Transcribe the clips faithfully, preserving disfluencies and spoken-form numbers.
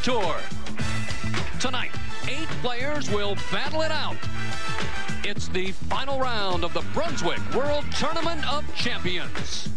Tour. Tonight, eight players will battle it out. It's the final round of the Brunswick World Tournament of Champions.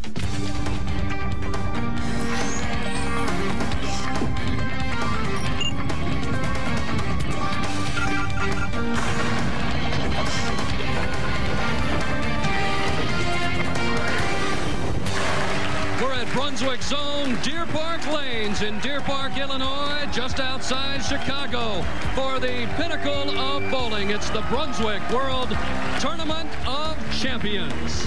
We're at Brunswick's own Deer Park Lanes in Deer Park, Illinois, just outside Chicago, for the pinnacle of bowling. It's the Brunswick World Tournament of Champions.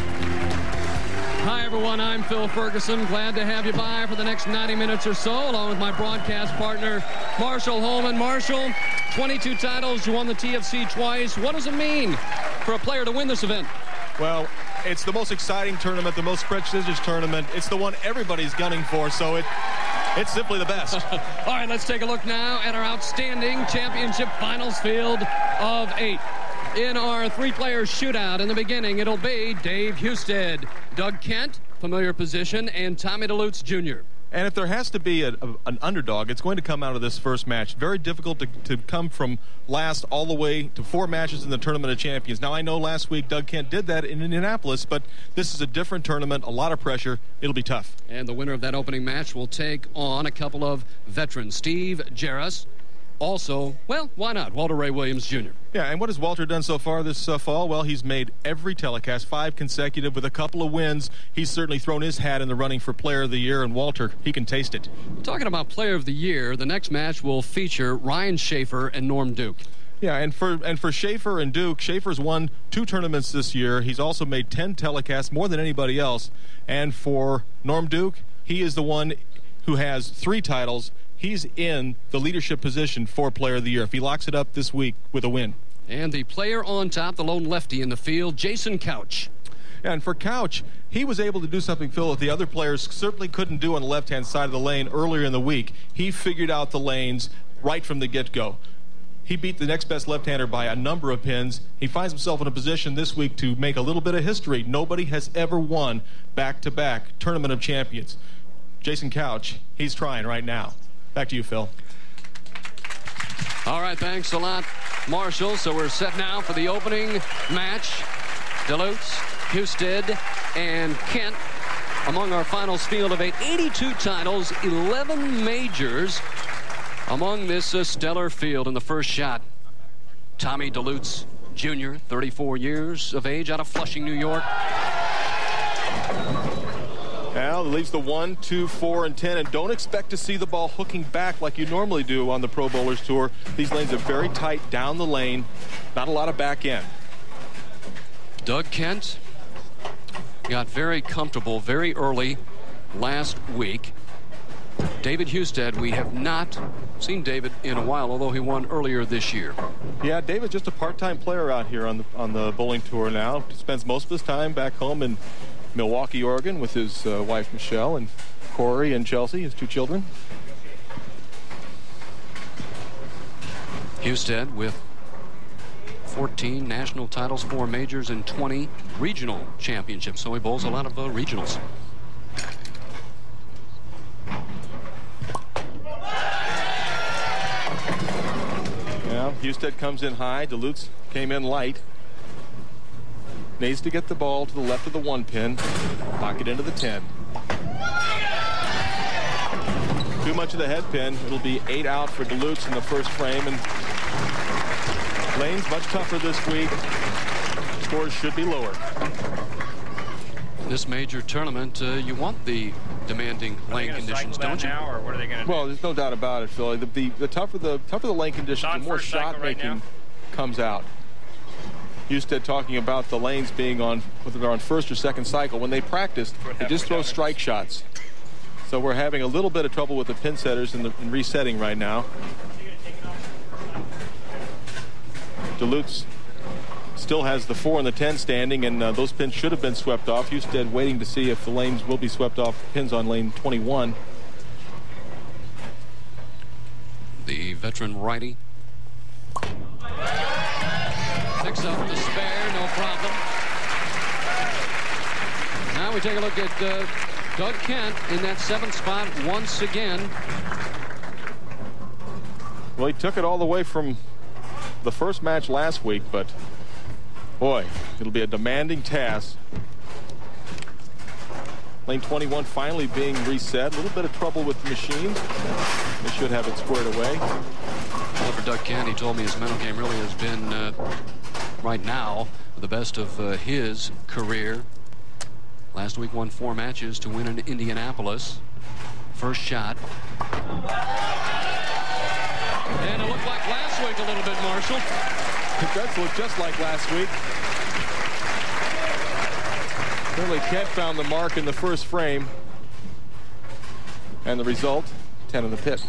Hi, everyone. I'm Phil Ferguson. Glad to have you by for the next ninety minutes or so, along with my broadcast partner, Marshall Holman. Marshall, twenty-two titles. You won the T F C twice. What does it mean for a player to win this event? Well, it's the most exciting tournament, the most prestigious tournament. It's the one everybody's gunning for, so it it's simply the best. All right, let's take a look now at our outstanding championship finals field of eight. In our three-player shootout in the beginning, it'll be Dave Husted, Doug Kent, familiar position, and Tommy Delutz Junior And if there has to be a, a, an underdog, it's going to come out of this first match. Very difficult to, to come from last all the way to four matches in the Tournament of Champions. Now, I know last week Doug Kent did that in Indianapolis, but this is a different tournament, a lot of pressure. It'll be tough. And the winner of that opening match will take on a couple of veterans. Steve Jaros, also, well, why not, Walter Ray Williams Junior Yeah, and what has Walter done so far this uh, fall? Well, he's made every telecast, five consecutive, with a couple of wins. He's certainly thrown his hat in the running for Player of the Year, and Walter, he can taste it. Talking about Player of the Year, the next match will feature Ryan Shafer and Norm Duke. Yeah, and for and for Shafer and Duke, Shafer's won two tournaments this year. He's also made ten telecasts, more than anybody else. And for Norm Duke, he is the one who has three titles. He's in the leadership position for Player of the Year if he locks it up this week with a win. And the player on top, the lone lefty in the field, Jason Couch. Yeah, and for Couch, he was able to do something, Phil, that the other players certainly couldn't do on the left-hand side of the lane earlier in the week. He figured out the lanes right from the get-go. He beat the next best left-hander by a number of pins. He finds himself in a position this week to make a little bit of history. Nobody has ever won back-to-back Tournament of Champions. Jason Couch, he's trying right now. Back to you, Phil. All right, thanks a lot, Marshall. So we're set now for the opening match. Delutz, Husted, and Kent among our finals field of eight. eighty-two titles, eleven majors among this uh, stellar field. In the first shot, Tommy Delutz Junior, thirty-four years of age, out of Flushing, New York. Now, it leaves the one, two, four, and ten, and don't expect to see the ball hooking back like you normally do on the Pro Bowlers Tour. These lanes are very tight down the lane, not a lot of back end. Doug Kent got very comfortable very early last week. David Husted, we have not seen David in a while, although he won earlier this year. Yeah, David's just a part-time player out here on the on the bowling tour now. He spends most of his time back home in Milwaukee, Oregon, with his uh, wife Michelle and Corey and Chelsea, his two children. Husted with fourteen national titles, four majors, and twenty regional championships. So he bowls a lot of uh, regionals. Yeah, Husted comes in high. Delutz came in light. Needs to get the ball to the left of the one pin, pocket into the ten. Too much of the head pin. It'll be eight out for Delutz in the first frame, and lane's much tougher this week. Scores should be lower. This major tournament, uh, you want the demanding lane conditions, don't you? Now, or what are they going to Well, there's no doubt about it, Phil. The, the, the tougher the tougher the lane conditions, the more shot making right comes out. Husted talking about the lanes being on, whether they're on first or second cycle. When they practice, they just throw strike shots. So we're having a little bit of trouble with the pin setters in, the, in resetting right now. Delutz still has the four and the ten standing, and uh, those pins should have been swept off. Husted waiting to see if the lanes will be swept off. Pins on lane twenty-one. The veteran righty picks up the spare, no problem. Now we take a look at uh, Doug Kent in that seventh spot once again. Well, he took it all the way from the first match last week, but boy, it'll be a demanding task. Lane twenty-one finally being reset. A little bit of trouble with the machine. They should have it squared away. Well, for Doug Kent, he told me his mental game really has been, uh, right now, the best of uh, his career. Last week won four matches to win in Indianapolis. First shot. And it looked like last week a little bit, Marshall. It does look just like last week. Clearly Kent found the mark in the first frame. And the result, ten in the pit.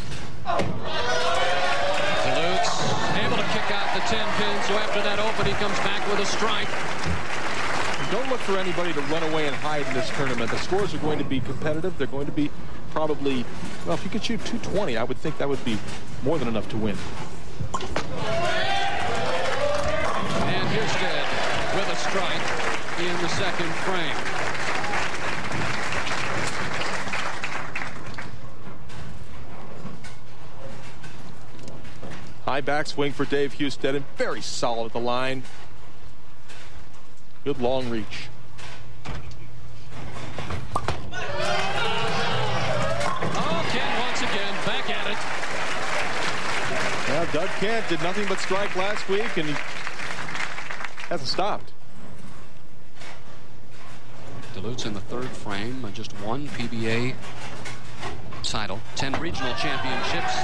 Delutz able to kick out the ten pin, so after that open, he comes back with a strike. Don't look for anybody to run away and hide in this tournament. The scores are going to be competitive. They're going to be probably, well, if you could shoot two twenty, I would think that would be more than enough to win. And Husted with a strike in the second frame. High backswing for Dave Husted, and very solid at the line. Good long reach. Oh, Kent once again back at it. Well, Doug Kent did nothing but strike last week, and he hasn't stopped. Delutz in the third frame, just one P B A title, ten regional championships.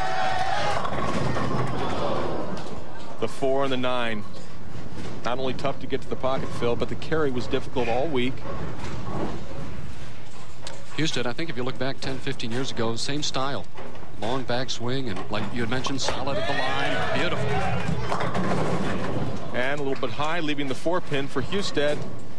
The four and the nine. Not only tough to get to the pocket, Phil, but the carry was difficult all week. Husted, I think if you look back ten, fifteen years ago, same style. Long backswing, and like you had mentioned, solid at the line. Beautiful. And a little bit high, leaving the four pin for Husted.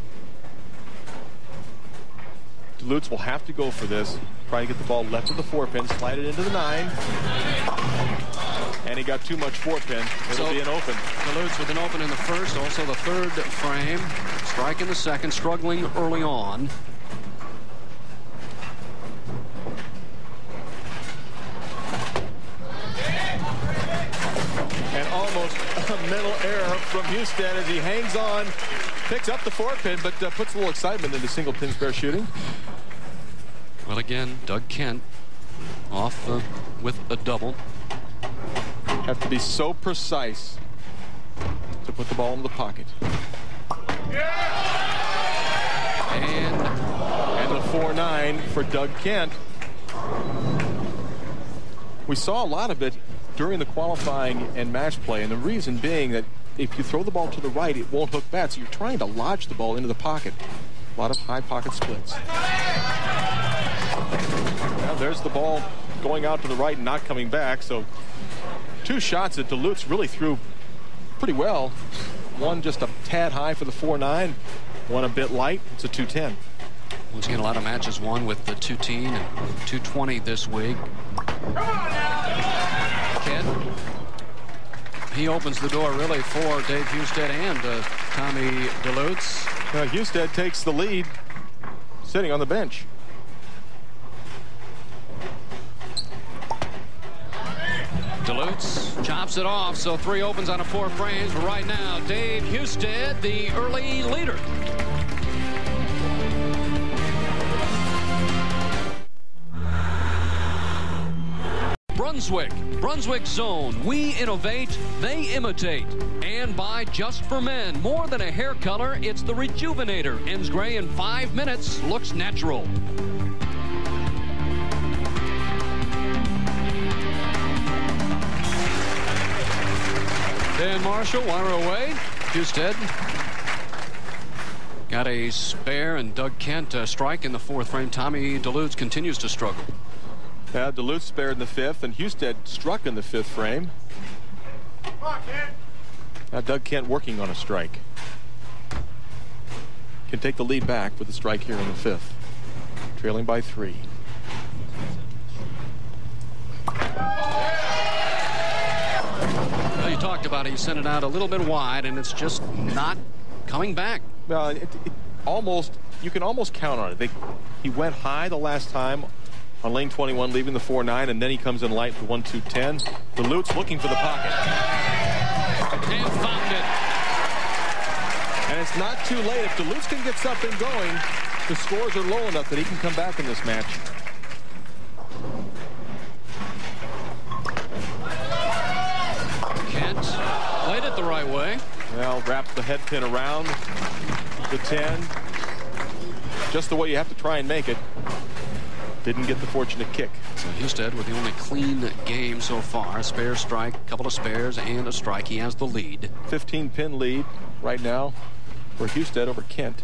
Delutz will have to go for this. Try to get the ball left of the four pin, slide it into the nine. And he got too much four pin. It'll so, be an open. Delutz with an open in the first, also the third frame. Strike in the second, struggling early on. And almost a mental error from Husted as he hangs on, picks up the four pin, but uh, puts a little excitement into single pin spare shooting. Well, again, Doug Kent off uh, with a double. Have to be so precise to put the ball in the pocket. And, and the four nine for Doug Kent. We saw a lot of it during the qualifying and match play, and the reason being that if you throw the ball to the right, it won't hook back, so you're trying to lodge the ball into the pocket. A lot of high pocket splits. Now there's the ball going out to the right and not coming back, so two shots that Delutz really threw pretty well. One just a tad high for the four nine, one a bit light. It's a two ten. Once again, a lot of matches won with the two ten and two twenty this week. Kent, he opens the door really for Dave Husted and uh, Tommy Delutz. Now Husted takes the lead, sitting on the bench. Delutz chops it off, so three opens on a four frames. But right now, Dave Husted, the early leader. Brunswick, Brunswick Zone. We innovate, they imitate. And by Just for Men, more than a hair color, it's the Rejuvenator. Ends gray in five minutes, looks natural. Dan Marshall, wire away. Husted got a spare, and Doug Kent uh, strike in the fourth frame. Tommy Delutz continues to struggle. Yeah, Delutz spared in the fifth, and Husted struck in the fifth frame. Come on, Kent. Now Doug Kent working on a strike. Can take the lead back with a strike here in the fifth. Trailing by three. Well, you talked about it. You sent it out a little bit wide, and it's just not coming back. Well, it, it almost, you can almost count on it. They, he went high the last time on lane twenty-one, leaving the four nine, and then he comes in light with one two ten. Delutz looking for the pocket. And found it. And it's not too late. If Delutz can get something going, the scores are low enough that he can come back in this match. Kent played it the right way. Well, wrapped the head pin around the ten. Just the way you have to try and make it. Didn't get the fortunate kick. So Husted with the only clean game so far. Spare strike, couple of spares, and a strike. He has the lead. fifteen pin lead right now for Husted over Kent.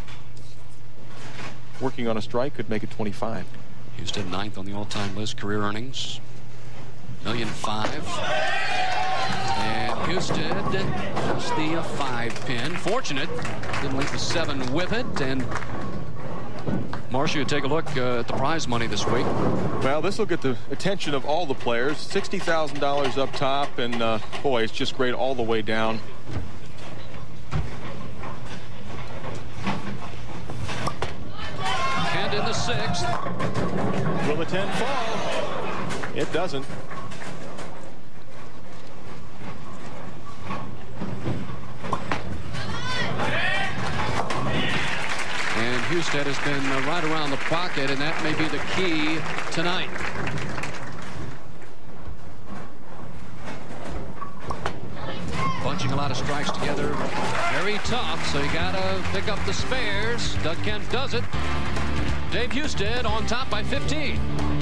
Working on a strike could make it twenty-five. Husted ninth on the all-time list. Career earnings, million five. And Husted just the five pin. Fortunate, didn't leave the seven with it. And Marshall, you take a look uh, at the prize money this week. Well, this will get the attention of all the players. sixty thousand dollars up top, and uh, boy, it's just great all the way down. And in the sixth. Will the ten fall? It doesn't. Husted has been uh, right around the pocket, and that may be the key tonight. Bunching a lot of strikes together. Very tough, so you got to pick up the spares. Doug Kent does it. Dave Husted on top by fifteen.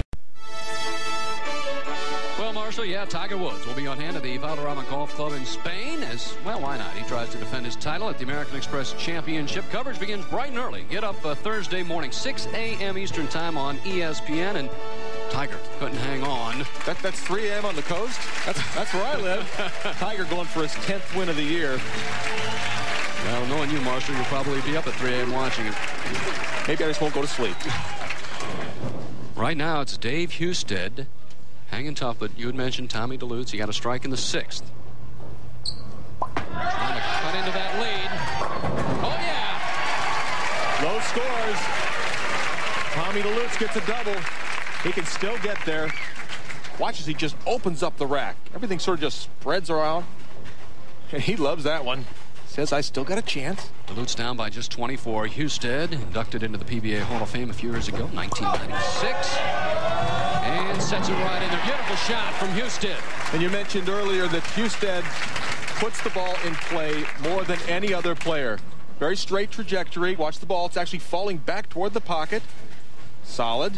Well, Marshall, yeah, Tiger Woods will be on hand at the Valderrama Golf Club in Spain. As well, why not? He tries to defend his title at the American Express Championship. Coverage begins bright and early. Get up uh, Thursday morning, six A M Eastern time on E S P N. And Tiger couldn't hang on. That, that's three A M on the coast. That's, that's where I live. Tiger going for his tenth win of the year. Well, knowing you, Marshall, you'll probably be up at three A M watching it. Maybe I just won't go to sleep. Right now, it's Dave Husted. Hanging tough, but you had mentioned Tommy Delutz. He got a strike in the sixth. Trying to cut into that lead. Oh, yeah. Low scores. Tommy Delutz gets a double. He can still get there. Watch as he just opens up the rack. Everything sort of just spreads around. And he loves that one. Says, I still got a chance. Delutz down by just twenty-four. Husted inducted into the P B A Hall of Fame a few years ago, nineteen ninety-six. And sets it right in. A beautiful shot from Husted. And you mentioned earlier that Husted puts the ball in play more than any other player. Very straight trajectory. Watch the ball. It's actually falling back toward the pocket. Solid.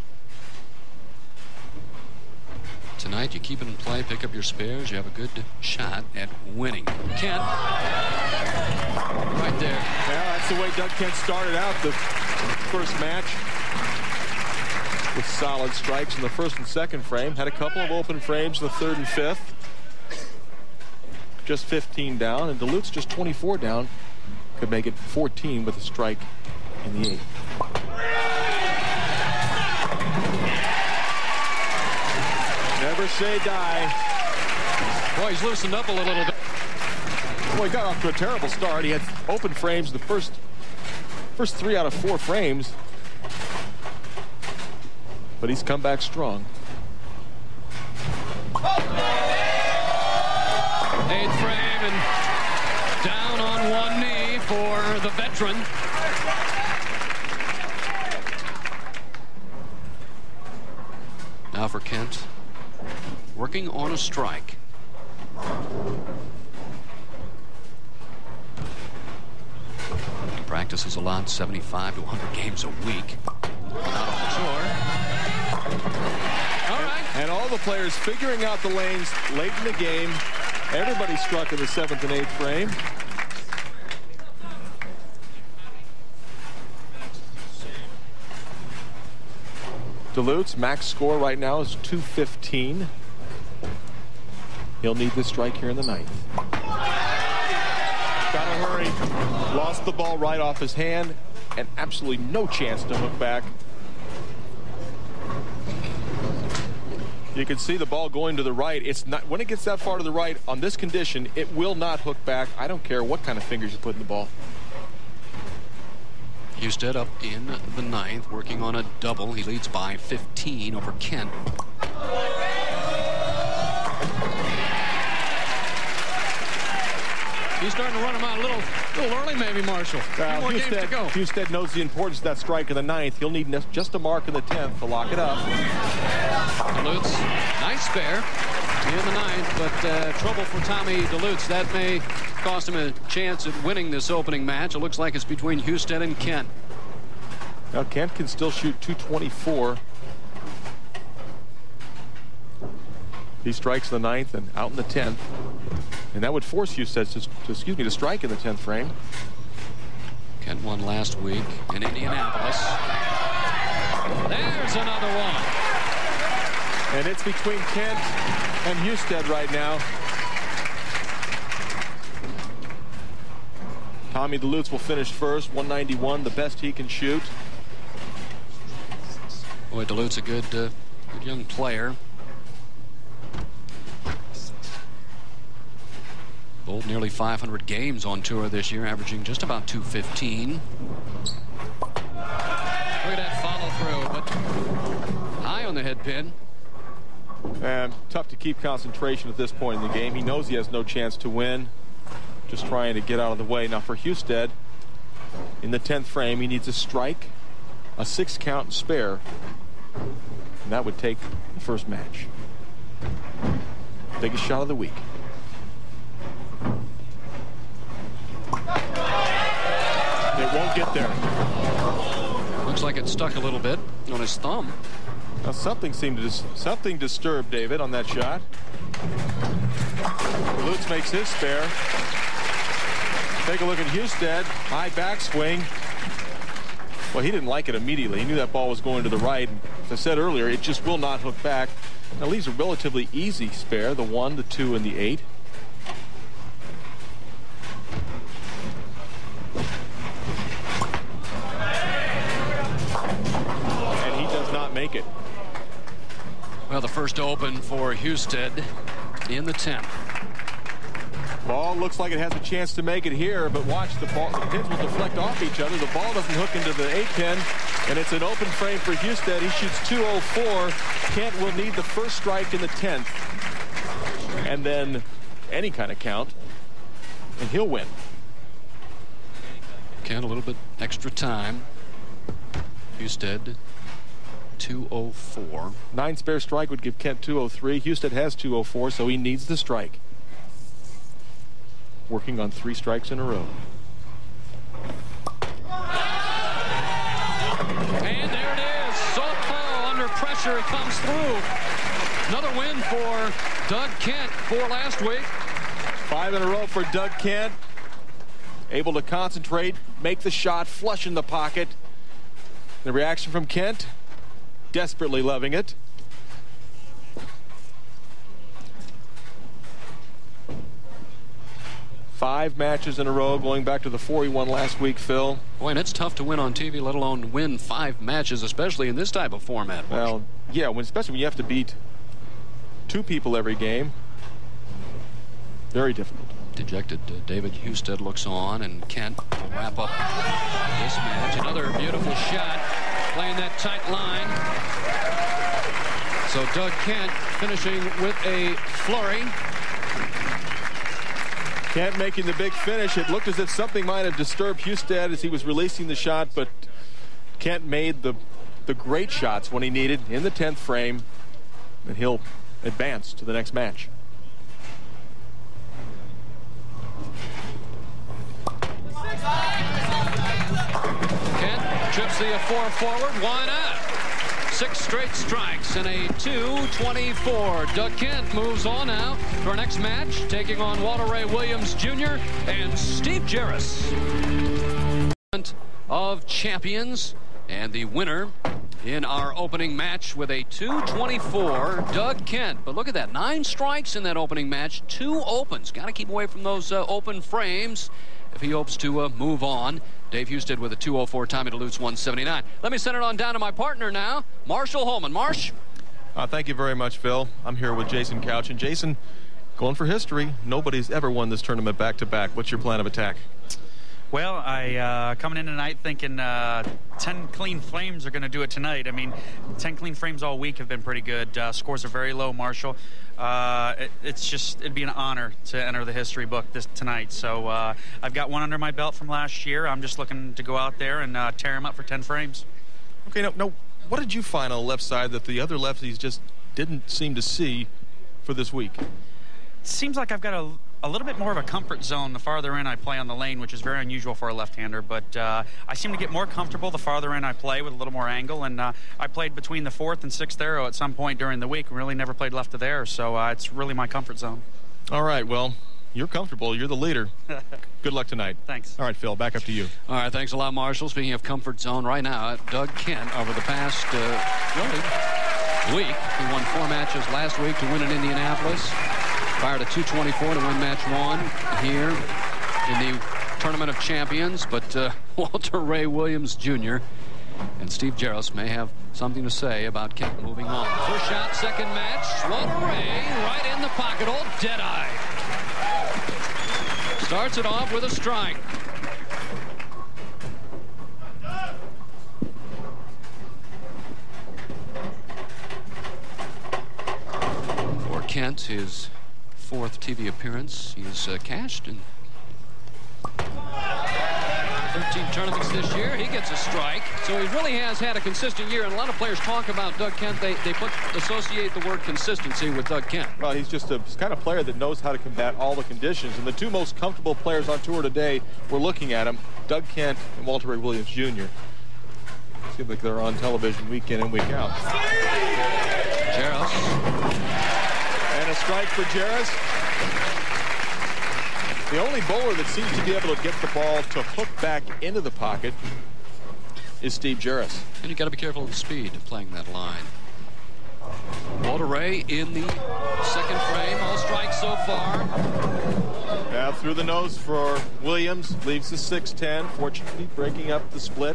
Tonight, you keep it in play, pick up your spares. You have a good shot at winning. Kent. Right there. Yeah, that's the way Doug Kent started out the first match. With solid strikes in the first and second frame. Had a couple of open frames in the third and fifth. Just fifteen down, and Delutz just twenty-four down. Could make it fourteen with a strike in the eighth. Never say die. Boy, he's loosened up a little bit. Boy, he got off to a terrible start. He had open frames the first, first three out of four frames. But he's come back strong. Eighth frame and down on one knee for the veteran. Now for Kent. Working on a strike. He practices a lot, seventy-five to one hundred games a week. Out on the tour. All right. And all the players figuring out the lanes late in the game. Everybody struck in the seventh and eighth frame. Delutz, max score right now is two fifteen. He'll need this strike here in the ninth. Gotta hurry. Lost the ball right off his hand, and absolutely no chance to hook back. You can see the ball going to the right. It's not, when it gets that far to the right on this condition, it will not hook back. I don't care what kind of fingers you put in the ball. Husted up in the ninth, working on a double. He leads by fifteen over Kent. He's starting to run him out a little, little early, maybe, Marshall. Uh, more Husted, games to go. Husted knows the importance of that strike in the ninth. He'll need just a mark in the tenth to lock it up. Delutz, nice spare in the ninth, but uh, trouble for Tommy Delutz. That may cost him a chance at winning this opening match. It looks like it's between Husted and Kent. Now Kent can still shoot two twenty-four. He strikes the ninth and out in the tenth. And that would force Husted to, to, excuse me, to strike in the tenth frame. Kent won last week in Indianapolis. There's another one. And it's between Kent and Husted right now. Tommy Delutz will finish first, one ninety-one, the best he can shoot. Boy, Delutz a good, uh, good young player. Bowled nearly five hundred games on tour this year, averaging just about two fifteen. Look at that follow through, but high on the head pin. And tough to keep concentration at this point in the game. He knows he has no chance to win. Just trying to get out of the way. Now for Husted, in the tenth frame, he needs a strike, a six count and spare. And that would take the first match. Biggest shot of the week. It won't get there. Looks like it stuck a little bit on his thumb. Now something seemed to dis something disturbed David on that shot. Delutz makes his spare. Take a look at Husted. High backswing. Well, he didn't like it immediately. He knew that ball was going to the right. As I said earlier, it just will not hook back. Now leaves a relatively easy spare, the one, the two, and the eight. Make it. Well, the first open for Husted in the tenth. Ball looks like it has a chance to make it here, but watch, the ball, the pins will deflect off each other. The ball doesn't hook into the eight pin, and it's an open frame for Husted. He shoots two oh four. Kent will need the first strike in the tenth, and then any kind of count, and he'll win. Kent a little bit extra time. Husted two oh four. Nine spare strike would give Kent two oh three. Husted has two oh four, so he needs the strike. Working on three strikes in a row. And there it is. Softball under pressure. It comes through. Another win for Doug Kent for last week. Five in a row for Doug Kent. Able to concentrate, make the shot, flush in the pocket. The reaction from Kent. Desperately loving it. Five matches in a row, going back to the four he won last week, Phil. Boy, and it's tough to win on T V, let alone win five matches, especially in this type of format. Well, yeah, when, especially when you have to beat two people every game. Very difficult. Dejected uh, David Husted looks on, and Kent will wrap up this match. Another beautiful shot, playing that tight line. So Doug Kent finishing with a flurry. Kent making the big finish. It looked as if something might have disturbed Husted as he was releasing the shot, but Kent made the, the great shots when he needed in the tenth frame, and he'll advance to the next match. Kent chips the four forward. Why not? Six straight strikes and a two twenty-four. Doug Kent moves on now to our next match, taking on Walter Ray Williams Junior and Steve Jaros. Of champions, and the winner in our opening match with a two twenty-four, Doug Kent. But look at that, nine strikes in that opening match, two opens. Got to keep away from those uh, open frames if he hopes to uh, move on. Dave Husted with a two oh four, Tommy Delutz one seventy-nine. Let me send it on down to my partner now, Marshall Holman. Marsh? Uh, thank you very much, Phil. I'm here with Jason Couch. And Jason, going for history, nobody's ever won this tournament back-to-back. What's your plan of attack? Well, I uh, coming in tonight thinking uh, ten clean frames are going to do it tonight. I mean, ten clean frames all week have been pretty good. Uh, scores are very low, Marshall. Uh, it, it's just, it'd be an honor to enter the history book this tonight. So uh, I've got one under my belt from last year. I'm just looking to go out there and uh, tear him up for ten frames. Okay, no, no. What did you find on the left side that the other lefties just didn't seem to see for this week? It seems like I've got a a little bit more of a comfort zone the farther in I play on the lane, which is very unusual for a left-hander, but uh, I seem to get more comfortable the farther in I play with a little more angle, and uh, I played between the fourth and sixth arrow at some point during the week, really never played left of there, so uh, it's really my comfort zone. All right, well, you're comfortable. You're the leader. Good luck tonight. Thanks. All right, Phil, back up to you. All right, thanks a lot, Marshall. Speaking of comfort zone, right now, Doug Kent, over the past uh, really week, he won four matches last week to win in Indianapolis. Fired a two twenty-four to win match one here in the Tournament of Champions. But uh, Walter Ray Williams Junior and Steve Jaros may have something to say about Kent moving on. First shot, second match. Walter Ray right in the pocket hole. Dead-eye. Starts it off with a strike. For Kent, his fourth T V appearance. He's uh, cashed in thirteen tournaments this year. He gets a strike. So he really has had a consistent year. And a lot of players talk about Doug Kent. They, they put, associate the word consistency with Doug Kent. Well, he's just a kind of player that knows how to combat all the conditions. And the two most comfortable players on tour today, we're looking at him, Doug Kent and Walter Ray Williams Junior Seems like they're on television week in and week out. Jaros. And a strike for Jaros. The only bowler that seems to be able to get the ball to hook back into the pocket is Steve Jaros. And you got to be careful of the speed of playing that line. Walter Ray in the second frame. All strikes so far. Now through the nose for Williams. Leaves the six ten. Fortunately breaking up the split.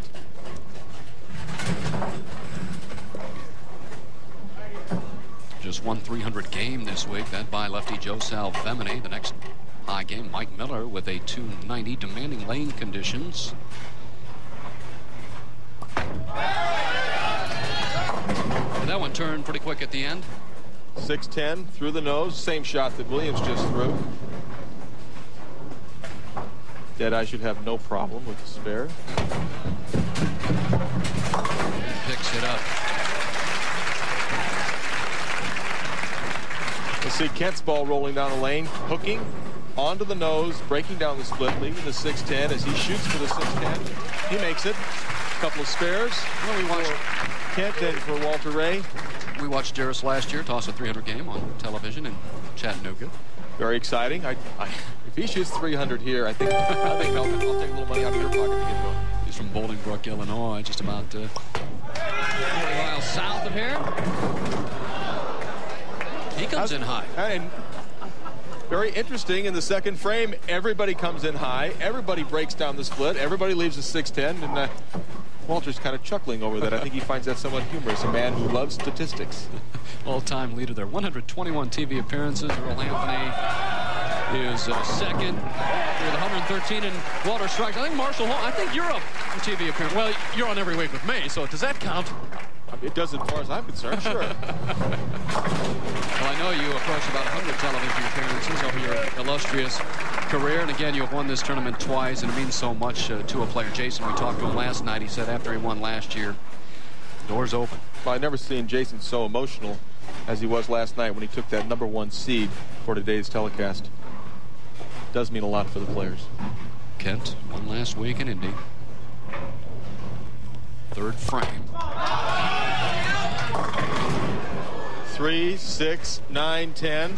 Just one three hundred game this week. That by lefty Joe Salvemini. The next high game, Mike Miller with a two ninety, demanding lane conditions. And that one turned pretty quick at the end. six ten through the nose. Same shot that Williams just threw. Deadeye should have no problem with the spare. Picks it up. Let's see Kent's ball rolling down the lane, hooking onto the nose, breaking down the split, leaving the six ten as he shoots for the six ten. He makes it. A couple of spares. Well, we watched for Kent and for Walter Ray. We watched Jaros last year toss a three hundred game on television in Chattanooga. Very exciting. I, I, if he shoots three hundred here, I think, I think I'll, I'll take a little money out of your pocket to get to him. He's from Bolingbrook, Illinois, just about uh, forty miles south of here. He comes in high. And very interesting in the second frame. Everybody comes in high. Everybody breaks down the split. Everybody leaves the six ten. And uh, Walter's kind of chuckling over that. I think he finds that somewhat humorous. A man who loves statistics. All-time leader there. one hundred twenty-one T V appearances. Earl Anthony is uh, second with one hundred thirteen, and Walter strikes. I think Marshall Holman, I think you're up in T V appearance. Well, you're on every week with me, so does that count? It does as far as I'm concerned, sure. Well, I know you approached about one hundred television appearances over your illustrious career, and again, you have won this tournament twice, and it means so much uh, to a player. Jason, we talked to him last night. He said after he won last year, doors open. Well, I've never seen Jason so emotional as he was last night when he took that number one seed for today's telecast. It does mean a lot for the players. Kent won last week in Indy. Third frame. Three, six, nine, ten.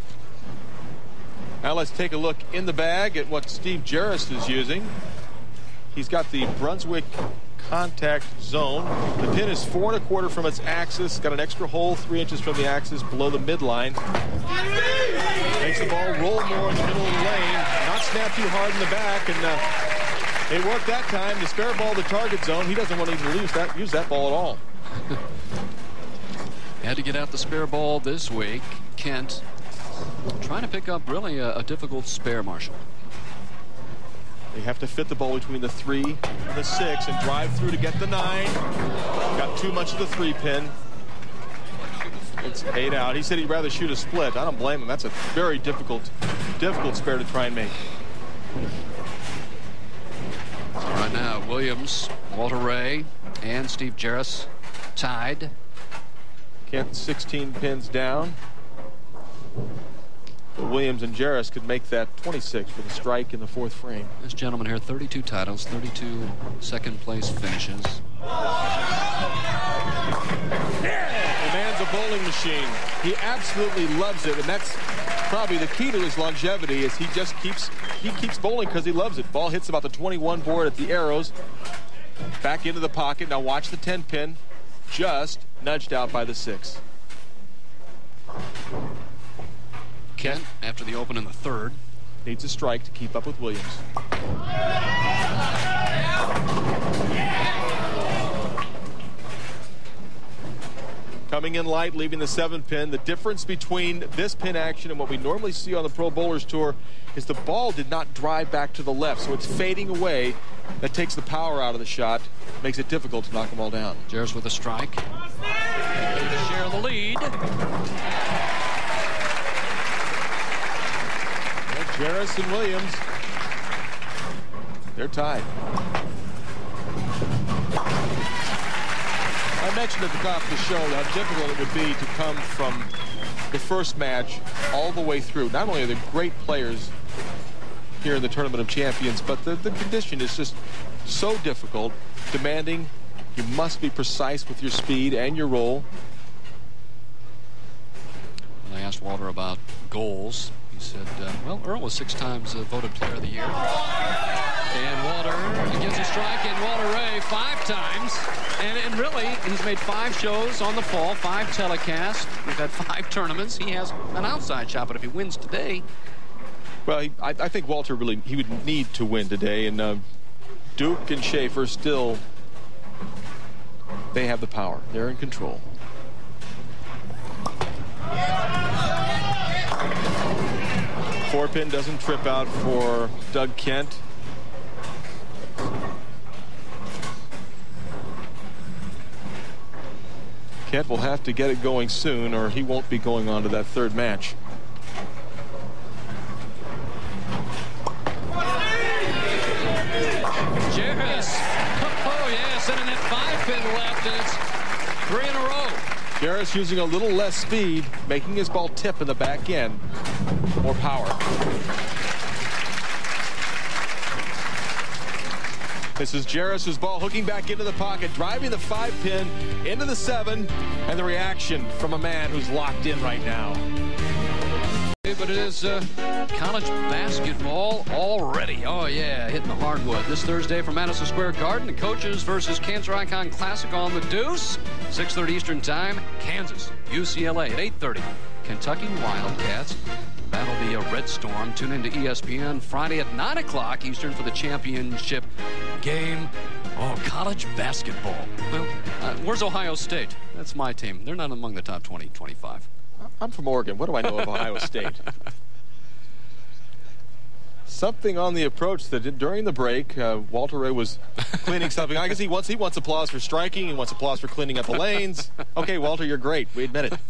Now let's take a look in the bag at what Steve Jaros is using. He's got the Brunswick contact zone. The pin is four and a quarter from its axis. Got an extra hole three inches from the axis below the midline. Makes the ball roll more in the middle of the lane. Not snap too hard in the back, and uh, it worked that time. The spare ball, the target zone. He doesn't want to even lose that, use that ball at all. Had to get out the spare ball this week. Kent trying to pick up really a, a difficult spare, Marshall. They have to fit the ball between the three and the six and drive through to get the nine. Got too much of the three pin. It's eight out. He said he'd rather shoot a split. I don't blame him. That's a very difficult, difficult spare to try and make. So right now, Williams, Walter Ray, and Steve Jaros tied. Kent sixteen pins down. But Williams and Jaros could make that twenty-six with a strike in the fourth frame. This gentleman here, thirty-two titles, thirty-two second place finishes. The man's a bowling machine. He absolutely loves it, and that's probably the key to his longevity. Is he just keeps he keeps bowling because he loves it. Ball hits about the twenty-one board at the arrows. Back into the pocket. Now watch the ten pin. Just nudged out by the six. Kent, after the open in the third, needs a strike to keep up with Williams. Coming in light, leaving the seven pin. The difference between this pin action and what we normally see on the Pro Bowlers Tour is the ball did not drive back to the left, so it's fading away. That takes the power out of the shot, makes it difficult to knock them all down. Jaros with a strike. They share the lead. Jaros and Williams, they're tied. I mentioned at the top of the show how difficult it would be to come from the first match all the way through. Not only are there great players here in the Tournament of Champions, but the, the condition is just so difficult, demanding. You must be precise with your speed and your roll. When I asked Walter about goals, he said, uh, well, Earl was six times uh, voted player of the year. And Walter gets a strike, and Walter Ray five times. And, and really, he's made five shows on the fall, five telecasts. We've had five tournaments. He has an outside shot, but if he wins today... Well, he, I, I think Walter really, he would need to win today. And uh, Duke and Shafer still, they have the power. They're in control. Four pin doesn't trip out for Doug Kent. Kent will have to get it going soon, or he won't be going on to that third match. Jaros. Oh, yeah, sending that five pin left, and it's three in a row. Jaros using a little less speed, making his ball tip in the back end. More power. This is Jaros' ball hooking back into the pocket, driving the five pin into the seven, and the reaction from a man who's locked in right now. But it is uh, college basketball already. Oh, yeah, hitting the hardwood. This Thursday from Madison Square Garden, the Coaches versus Cancer Icon Classic on the Deuce. six thirty Eastern Time, Kansas, U C L A at eight thirty. Kentucky Wildcats battle the uh, Red Storm. Tune into E S P N Friday at nine o'clock Eastern for the championship game. Oh, college basketball. Well, uh, where's Ohio State? That's my team. They're not among the top twenty, twenty-five. I'm from Oregon. What do I know of Ohio State? Something on the approach that during the break, uh, Walter Ray was cleaning something. I guess he wants he wants applause for striking. He wants applause for cleaning up the lanes. Okay, Walter, you're great. We admit it.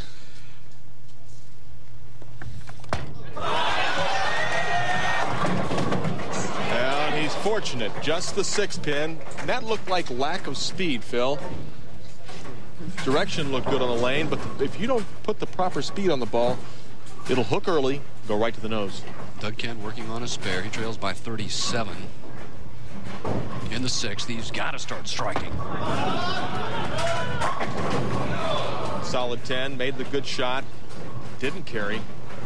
And he's fortunate. Just the six pin. And that looked like lack of speed, Phil. Direction looked good on the lane, but if you don't put the proper speed on the ball, it'll hook early, go right to the nose. Doug Kent working on a spare. He trails by thirty-seven. In the sixth, he's got to start striking. Solid ten, made the good shot, didn't carry.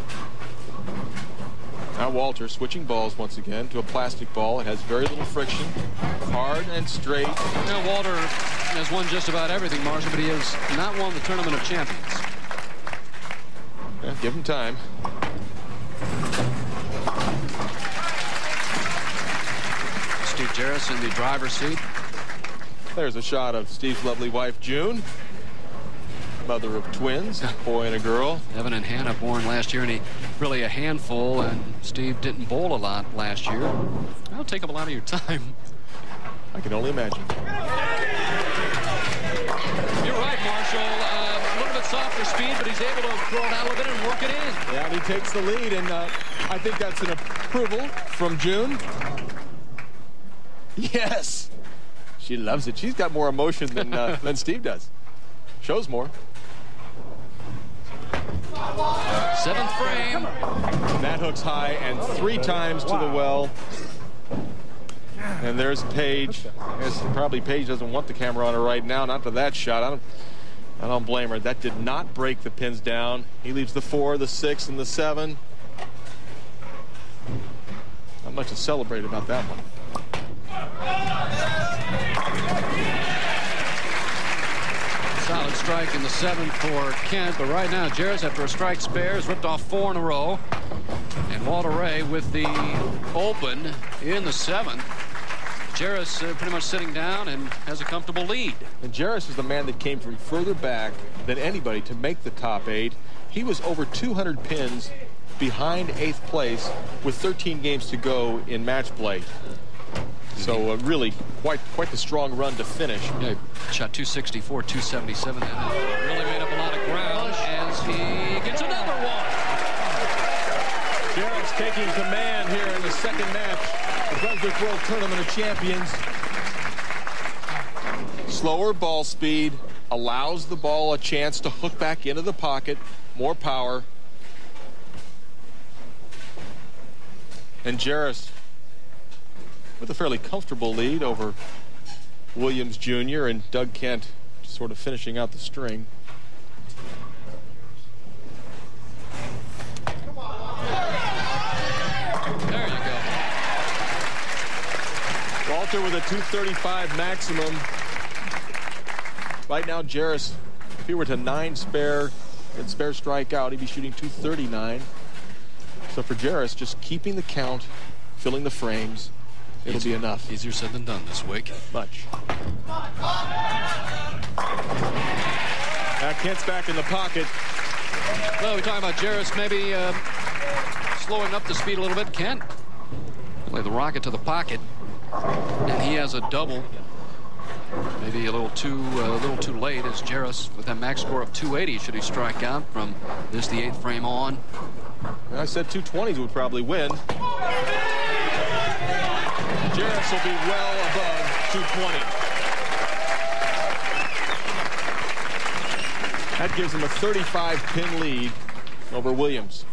Now Walter switching balls once again to a plastic ball. It has very little friction, hard and straight. Now Walter has won just about everything, Marshall, but he has not won the Tournament of Champions. Yeah, give him time. Steve Jaros in the driver's seat. There's a shot of Steve's lovely wife, June. mother of twins, a boy and a girl. Evan and Hannah born last year, and he really a handful, and Steve didn't bowl a lot last year. That'll take up a lot of your time. I can only imagine. You're right, Marshall. Uh, a little bit softer speed, but he's able to throw it out a little bit and work it in. Yeah, and he takes the lead, and uh, I think that's an approval from June. Yes. She loves it. She's got more emotion than, uh, than Steve does. Shows more. Seventh frame. That hook's high and three times to the well. And there's Paige. There's probably Paige doesn't want the camera on her right now. Not to that shot. I don't, I don't blame her. That did not break the pins down. He leaves the four, the six, and the seven. Not much to celebrate about that one. Solid strike in the seventh for Kent, but right now Jaros, after a strike spare, has ripped off four in a row. And Walter Ray with the open in the seventh. Jaros uh, pretty much sitting down and has a comfortable lead. And Jaros is the man that came from further back than anybody to make the top eight. He was over two hundred pins behind eighth place with thirteen games to go in match play. So uh, really quite quite the strong run to finish. Yeah, shot two sixty-four, two seventy-seven. That really made up a lot of ground as he gets another one. Jaros taking command here in the second match. The Brunswick World Tournament of Champions. Slower ball speed allows the ball a chance to hook back into the pocket. More power. And Jaros with a fairly comfortable lead over Williams Junior and Doug Kent just sort of finishing out the string. There you go. Walter with a two thirty-five maximum. Right now, Jaros, if he were to nine spare and spare strikeout, he'd be shooting two thirty-nine. So for Jaros, just keeping the count, filling the frames, it'll Easy, be enough. Easier said than done this week. Much. Now Kent's back in the pocket. Well, we're talking about Jaros maybe uh, slowing up the speed a little bit. Kent play the rocket to the pocket, and he has a double. Maybe a little too uh, a little too late as Jaros with that max score of two eighty should he strike out from this the eighth frame on. And I said two twenties would probably win. Jaros will be well above two twenty. That gives him a thirty-five pin lead over Williams.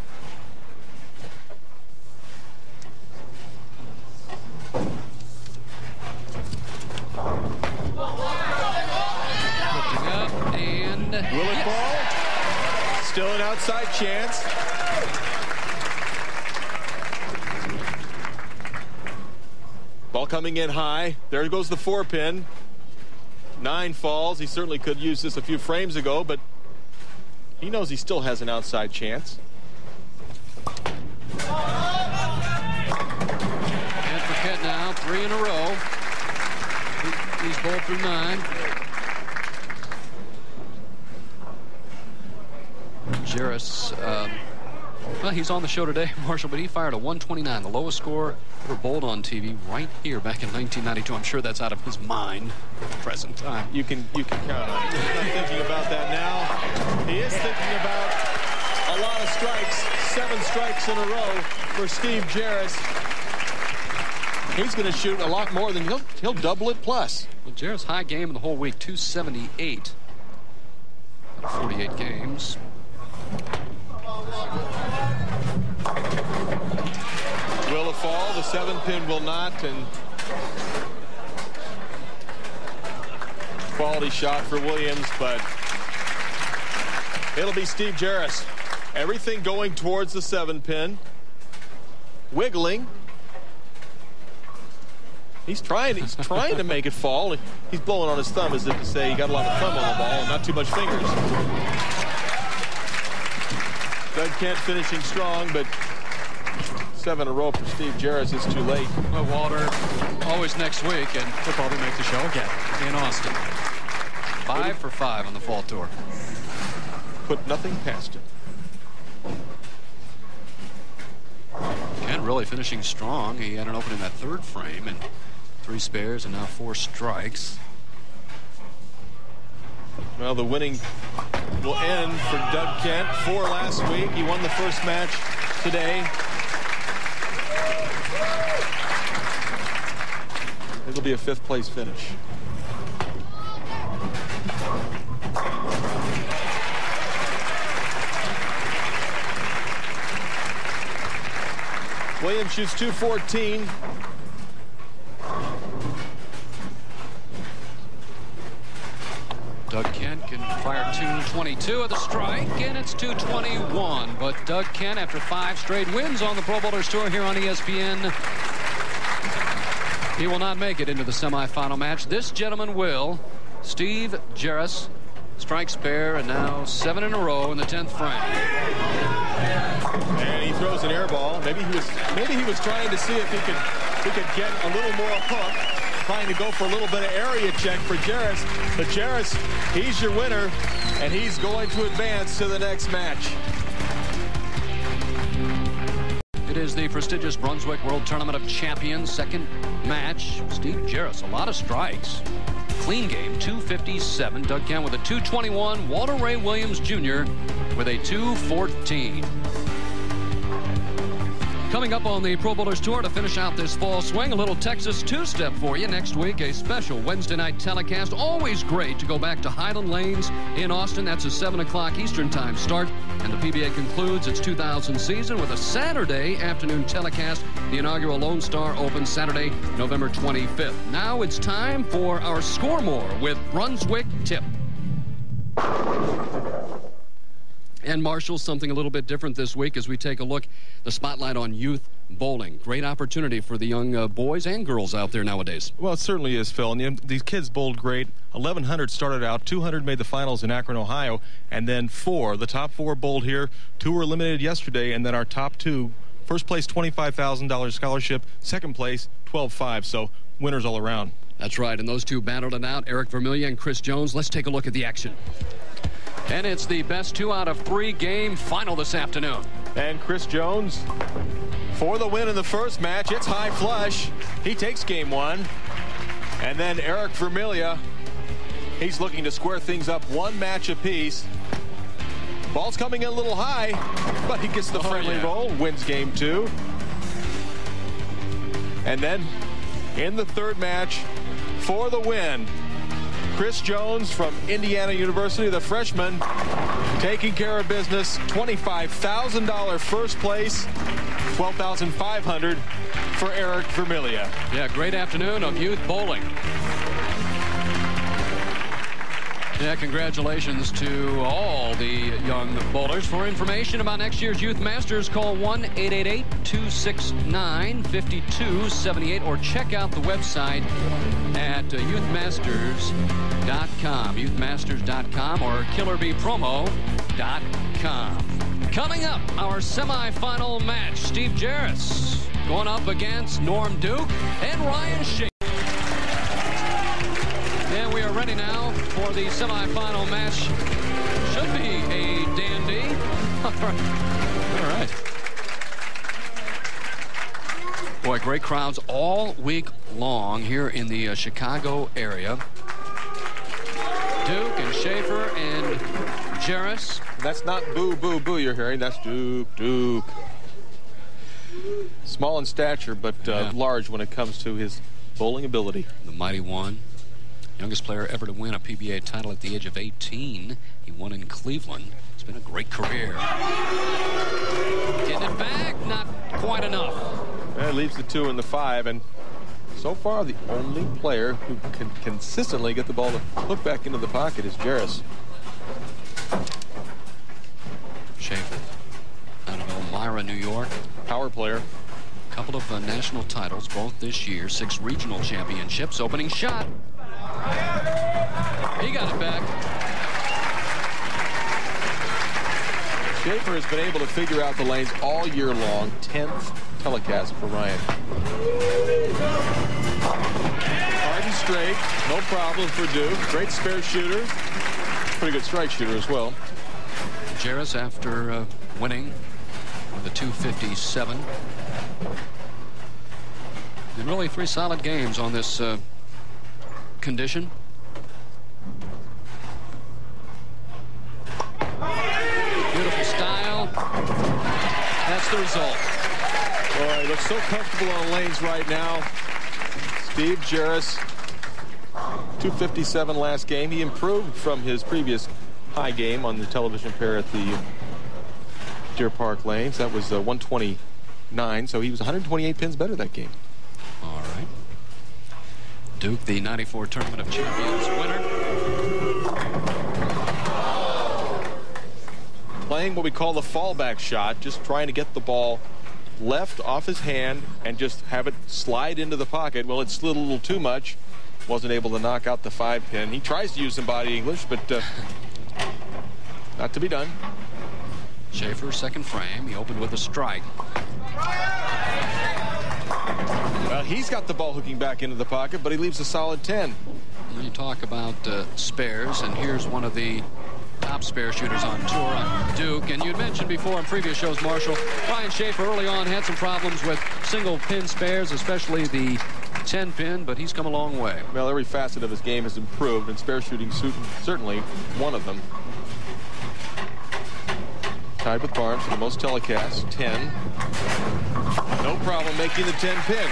Lifting up and Will it fall? Still an outside chance. Ball coming in high. There goes the four pin. Nine falls. He certainly could use this a few frames ago, but he knows he still has an outside chance. And for Kent now, three in a row. He's bowled through nine. Jaros, um, well, he's on the show today, Marshall, but he fired a one twenty-nine, the lowest score ever bowled on T V right here back in nineteen ninety-two. I'm sure that's out of his mind at the present time. You can you can count on it. He's not thinking about that now. He is thinking about a lot of strikes. Seven strikes in a row for Steve Jaros. He's going to shoot a lot more than he'll he'll double it plus. Well, Jaros' high game in the whole week, two seventy-eight out of forty-eight games. Will it fall? The seven pin will not, and quality shot for Williams, but it'll be Steve Jaros. Everything going towards the seven pin. Wiggling. He's trying, he's trying to make it fall. He's blowing on his thumb as if to say he got a lot of thumb on the ball and not too much fingers. Doug Kent finishing strong, but seven in a row for Steve Jaros is too late. Well, Walter, always next week, and he'll probably make the show again in Austin. Five for five on the fall tour. put nothing past him. Ken really finishing strong. He had an open in that third frame and three spares and now four strikes. Well, the winning will end for Doug Kent. Four last week. He won the first match today. It'll be a fifth place finish. Williams shoots two fourteen. Doug Kent can fire two twenty-two at the strike, and it's two twenty-one. But Doug Kent, after five straight wins on the Pro Bowlers Tour here on E S P N, he will not make it into the semifinal match. This gentleman will. Steve Jaros, strike spare, and now seven in a row in the tenth frame. And he throws an air ball. Maybe he was maybe he was trying to see if he could he could get a little more hook. Trying to go for a little bit of area check for Jaros. But Jaros, he's your winner, and he's going to advance to the next match. It is the prestigious Brunswick World Tournament of Champions second match. Steve Jaros, a lot of strikes. Clean game, two fifty-seven. Doug Kent with a two twenty-one. Walter Ray Williams Junior with a two fourteen. Coming up on the Pro Bowlers Tour to finish out this fall swing, a little Texas two-step for you. Next week, a special Wednesday night telecast. Always great to go back to Highland Lanes in Austin. That's a seven o'clock Eastern time start. And the P B A concludes its two thousand season with a Saturday afternoon telecast. The inaugural Lone Star Open, Saturday, November twenty-fifth. Now it's time for our Score More with Brunswick Tip. And Marshall, something a little bit different this week as we take a look, the spotlight on youth bowling. Great opportunity for the young uh, boys and girls out there nowadays. Well, it certainly is, Phil. And the, these kids bowled great. eleven hundred started out. two hundred made the finals in Akron, Ohio. And then four, the top four bowled here. Two were eliminated yesterday. And then our top two, first place, twenty-five thousand dollars scholarship. Second place, twelve five. So winners all around. That's right. And those two battled it out, Eric Vermillion and Chris Jones. Let's take a look at the action. And it's the best two out of three game final this afternoon. And Chris Jones for the win in the first match. It's high flush. He takes game one. And then Eric Vermillion, he's looking to square things up one match apiece. Ball's coming in a little high, but he gets the friendly oh, yeah. roll, wins game two. And then in the third match for the win, Chris Jones from Indiana University, the freshman, taking care of business. twenty-five thousand dollars first place, twelve thousand five hundred dollars for Eric Vermillion. Yeah, great afternoon of youth bowling. Yeah, congratulations to all the young bowlers. For information about next year's Youth Masters, call one eight eight eight, two six nine, five two seven eight or check out the website at uh, youth masters dot com, youth masters dot com or killer bee promo dot com. Coming up, our semifinal match, Steve Jaros going up against Norm Duke and Ryan Shafer. And we are ready now for the semifinal match. Should be a dandy. All right. Boy, great crowds all week long here in the uh, Chicago area. Duke and Shafer and Jaros. That's not boo, boo, boo you're hearing. That's Duke, Duke. Small in stature, but uh, yeah. large when it comes to his bowling ability. The mighty one. Youngest player ever to win a P B A title at the age of eighteen. He won in Cleveland. It's been a great career. Getting it back, not quite enough. That leaves the two and the five, and so far the only player who can consistently get the ball to hook back into the pocket is Jaros. Shafer out of Elmira, New York. Power player. A couple of uh, national titles, both this year. Six regional championships. Opening shot. He got it back. Shafer has been able to figure out the lanes all year long. tenth telecast for Ryan. Hard and straight. No problem for Duke. Great spare shooter. Pretty good strike shooter as well. Jaros after uh, winning the two fifty-seven. And really three solid games on this uh, condition. Beautiful style. That's the result. Boy, he looks so comfortable on lanes right now. Steve Jaros, two fifty-seven last game. He improved from his previous high game on the television pair at the Deer Park lanes. That was uh, one twenty-nine, so he was one hundred twenty-eight pins better that game. All right. Duke, the ninety-four Tournament of Champions winner. Playing what we call the fallback shot, just trying to get the ball left off his hand and just have it slide into the pocket. Well, it slid a little too much. Wasn't able to knock out the five pin. He tries to use some body English, but uh, not to be done. Shafer, second frame. He opened with a strike. Well, he's got the ball hooking back into the pocket, but he leaves a solid ten. And you talk about uh, spares, and here's one of the top spare shooters on tour on Duke. And you'd mentioned before on previous shows, Marshall, Ryan Shafer early on had some problems with single pin spares, especially the ten pin, but he's come a long way. Well, every facet of his game has improved, and spare shooting certainly one of them. Tied with Barnes for the most telecasts, ten. No problem making the ten pin.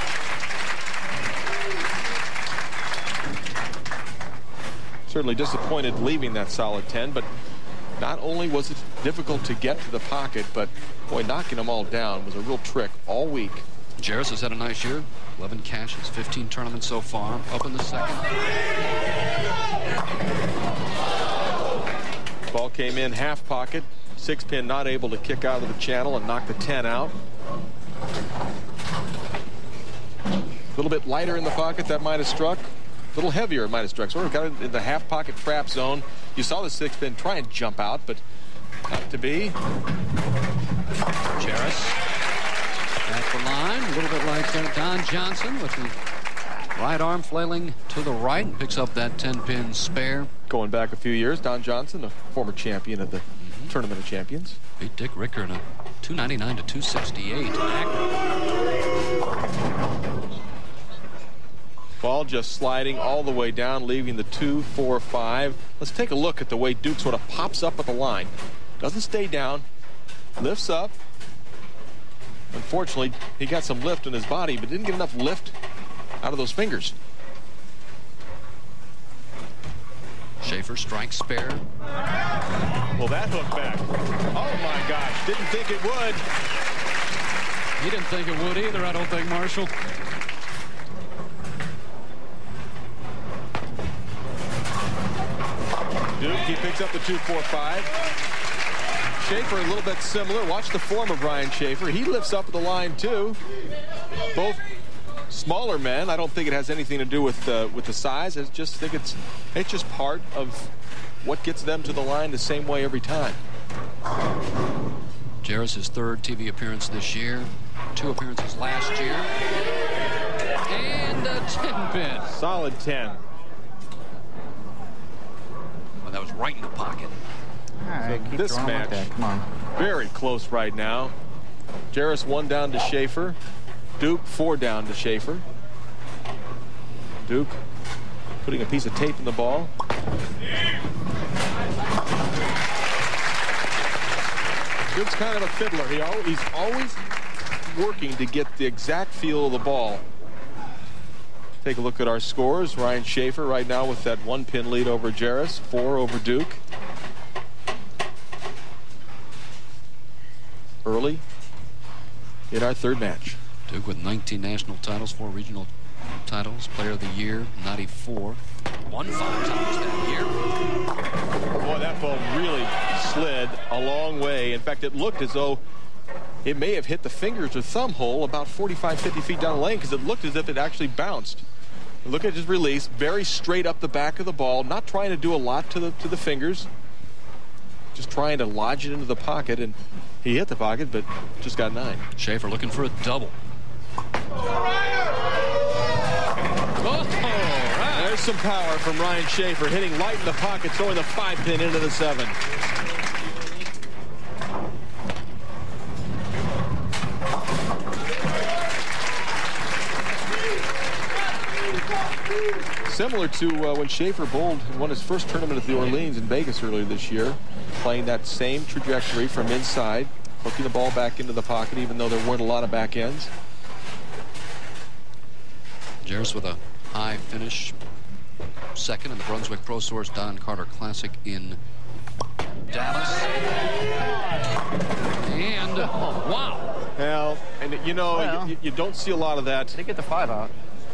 Certainly disappointed leaving that solid ten, but not only was it difficult to get to the pocket, but boy, knocking them all down was a real trick all week. Jaros has had a nice year. eleven cashes, fifteen tournaments so far. Up in the second. Ball came in half pocket. Six pin not able to kick out of the channel and knock the ten out. A little bit lighter in the pocket, that might have struck. A little heavier, it might have struck. Sort of got it in the half pocket trap zone. You saw the six pin try and jump out, but not to be. Jaros at the line, a little bit like uh, Don Johnson with the right arm flailing to the right and picks up that ten pin spare. Going back a few years, Don Johnson, a former champion of the mm-hmm. Tournament of Champions. Beat Dick Ricker in a two ninety-nine to two sixty-eight. Ball just sliding all the way down, leaving the two, four, five. Let's take a look at the way Duke sort of pops up at the line. Doesn't stay down, lifts up. Unfortunately, he got some lift in his body, but didn't get enough lift out of those fingers. Shafer strikes spare. Well, that hook back. Oh, my gosh. Didn't think it would. He didn't think it would either, I don't think, Marshall. Duke, he picks up the two, four, five. Shafer a little bit similar. Watch the form of Ryan Shafer. He lifts up the line, too. Both smaller men. I don't think it has anything to do with uh, with the size. I just think it's it's just part of what gets them to the line the same way every time. Jaros' third T V appearance this year. Two appearances last year. And a ten pin. Solid ten. Well, that was right in the pocket. All right, so keep this match, like come on. Very close right now. Jaros one down to Shafer. Duke four down to Shafer. Duke putting a piece of tape in the ball. Duke's kind of a fiddler. He al he's always working to get the exact feel of the ball. Take a look at our scores. Ryan Shafer right now with that one pin lead over Jaros, four over Duke. Early in our third match. Duke with nineteen national titles, four regional titles, player of the year, ninety-four. Won five times that year. Boy, that ball really slid a long way. In fact, it looked as though it may have hit the fingers or thumb hole about forty-five, fifty feet down the lane, because it looked as if it actually bounced. Look at his release, very straight up the back of the ball, not trying to do a lot to the to the fingers, just trying to lodge it into the pocket, and he hit the pocket, but just got nine. Shafer looking for a double. Oh, right. There's some power from Ryan Shafer, hitting light in the pocket, throwing the five pin into the seven. Similar to uh, when Shafer bowled and won his first tournament at the Orleans in Vegas earlier this year, playing that same trajectory from inside, hooking the ball back into the pocket, even though there weren't a lot of back ends. Jaros with a high finish, second in the Brunswick Pro Source Don Carter Classic in Dallas. And, oh, wow. Well, and you know, well, you, you don't see a lot of that. They get the five out.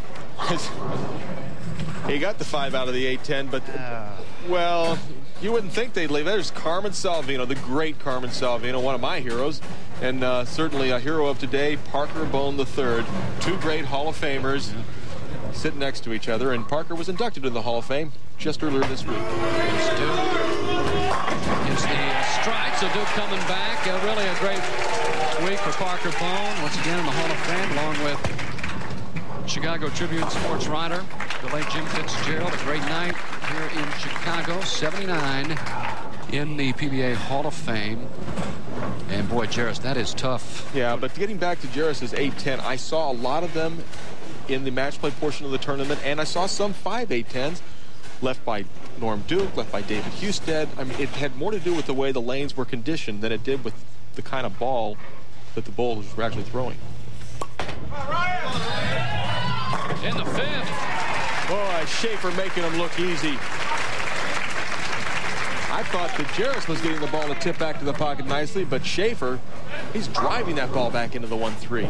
He got the five out of the eight ten, but, uh, well, you wouldn't think they'd leave. There's Carmen Salvino, the great Carmen Salvino, one of my heroes, and uh, certainly a hero of today, Parker Bone the third. Two great Hall of Famers yeah. sitting next to each other, and Parker was inducted into the Hall of Fame just earlier this week. Here's Duke. Here's the uh, strike, so Duke coming back. Uh, really a great week for Parker Bone, once again in the Hall of Fame, along with Chicago Tribune sports writer, the late Jim Fitzgerald. A great night here in Chicago. seventy-nine in the P B A Hall of Fame. And boy, Jaros, that is tough. Yeah, but getting back to Jaros's eight ten, I saw a lot of them in the match play portion of the tournament, and I saw some five eight tens left by Norm Duke, left by David Husted. I mean, it had more to do with the way the lanes were conditioned than it did with the kind of ball that the bowlers were actually throwing. In the fifth. Boy, Shafer making him look easy. I thought that Jaros was getting the ball to tip back to the pocket nicely, but Shafer, he's driving that ball back into the one three.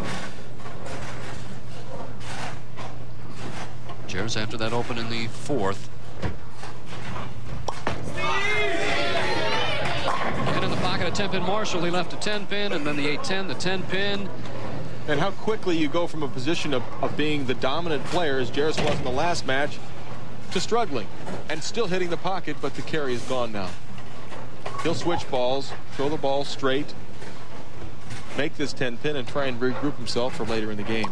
Jaros after that open in the fourth. And in the pocket, a ten pin Marshall. He left a ten pin, and then the eight ten, the ten pin. And how quickly you go from a position of, of being the dominant player, as Jaros was in the last match, to struggling and still hitting the pocket, but the carry is gone now. He'll switch balls, throw the ball straight, make this ten pin, and try and regroup himself for later in the game.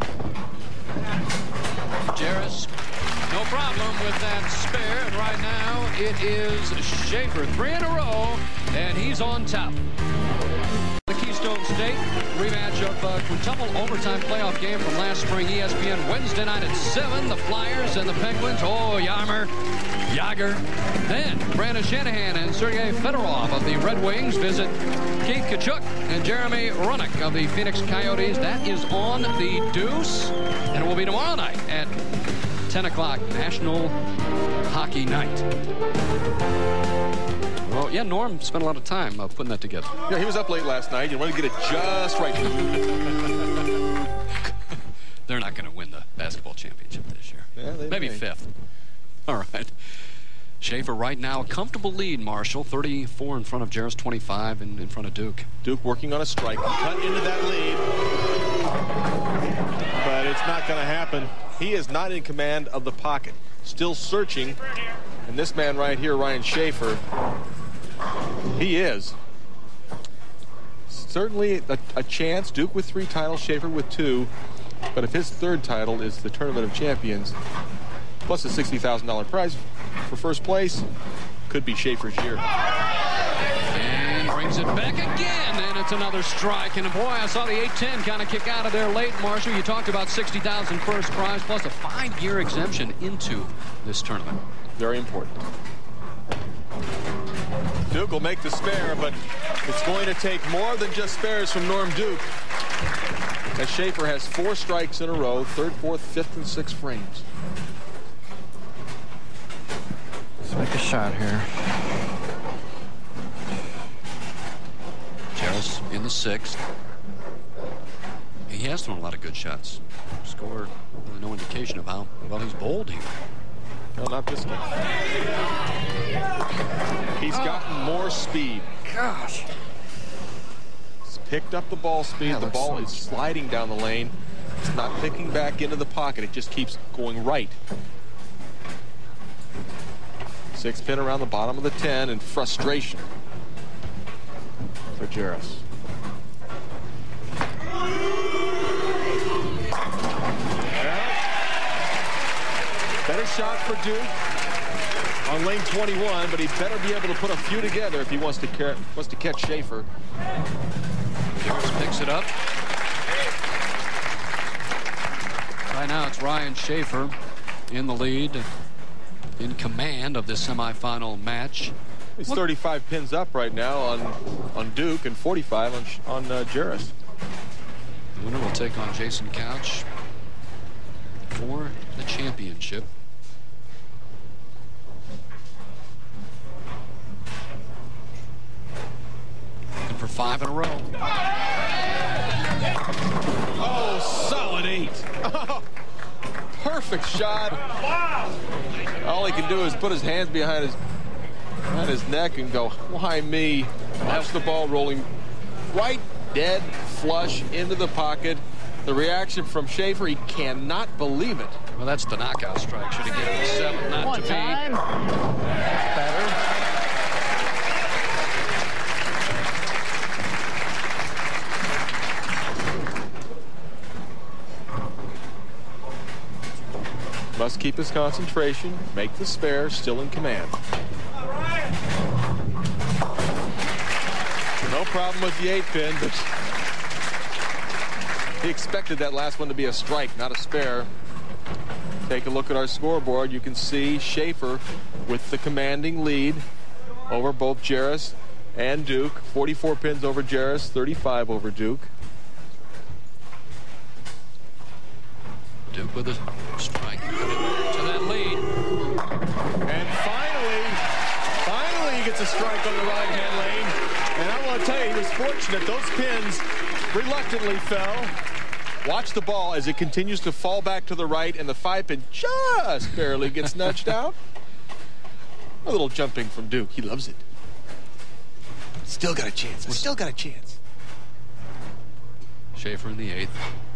Jaros, no problem with that spare, and right now it is Shafer, three in a row, and he's on top. The Keystone State rematch of uh, quintuple overtime playoff game from last spring. E S P N Wednesday night at seven. The Flyers and the Penguins. Oh, Yarmer, Yager. Then Brandon Shanahan and Sergei Fedorov of the Red Wings visit Keith Tkachuk and Jeremy Roenick of the Phoenix Coyotes. That is on the Deuce, and it will be tomorrow night at ten o'clock, National Hockey Night. Well, yeah, Norm spent a lot of time uh, putting that together. Yeah, he was up late last night. You want to get it just right. They're not going to win the basketball championship this year. Yeah, they Maybe may. fifth. All right. Shafer right now, a comfortable lead, Marshall. thirty-four in front of Jaros, twenty-five in, in front of Duke. Duke working on a strike. Cut into that lead. But it's not going to happen. He is not in command of the pocket. Still searching. And this man right here, Ryan Shafer, he is. Certainly a, a chance. Duke with three titles, Shafer with two. But if his third title is the Tournament of Champions, plus a sixty thousand dollar prize for first place, could be Shafer's year. And brings it back again, and it's another strike. And boy, I saw the eight ten kind of kick out of there late, Marshall. You talked about sixty thousand first prize, plus a five-year exemption into this tournament. Very important. Duke will make the spare, but it's going to take more than just spares from Norm Duke, as Shafer has four strikes in a row, third, fourth, fifth, and sixth frames. Let's make a shot here. Jaros in the sixth. He has thrown a lot of good shots. Scored really no indication of how well he's bowled here. No, not this game. He's oh. gotten more speed. Gosh. He's picked up the ball speed. Yeah, the ball so is sliding down the lane. It's not picking back into the pocket. It just keeps going right. Six pin around the bottom of the ten, and frustration for Jaros. Better shot for Duke on lane twenty-one, but he better be able to put a few together if he wants to, wants to catch Shafer. Jaros picks it up. Right now it's Ryan Shafer in the lead. in command of this semifinal match. He's thirty-five pins up right now on on Duke and forty-five on on uh, Jaros. The winner will take on Jason Couch for the championship. Looking for five in a row. Oh, solid eight. Perfect shot. All he can do is put his hands behind his behind his neck and go, why me? Watch the ball rolling right dead flush into the pocket. The reaction from Shafer, he cannot believe it. Well, that's the knockout strike. Should have given the seven, not One to time. That's better. Must keep his concentration, make the spare, still in command. No problem with the eight pin, but he expected that last one to be a strike, not a spare. Take a look at our scoreboard. You can see Shafer with the commanding lead over both Jaros and Duke. forty-four pins over Jaros, thirty-five over Duke. Duke with a strike to that lead. And finally, finally he gets a strike on the right-hand lane. And I want to tell you, he was fortunate. Those pins reluctantly fell. Watch the ball as it continues to fall back to the right, and the five pin just barely gets nudged out. A little jumping from Duke. He loves it. Still got a chance. Still got a chance. Shafer in the eighth.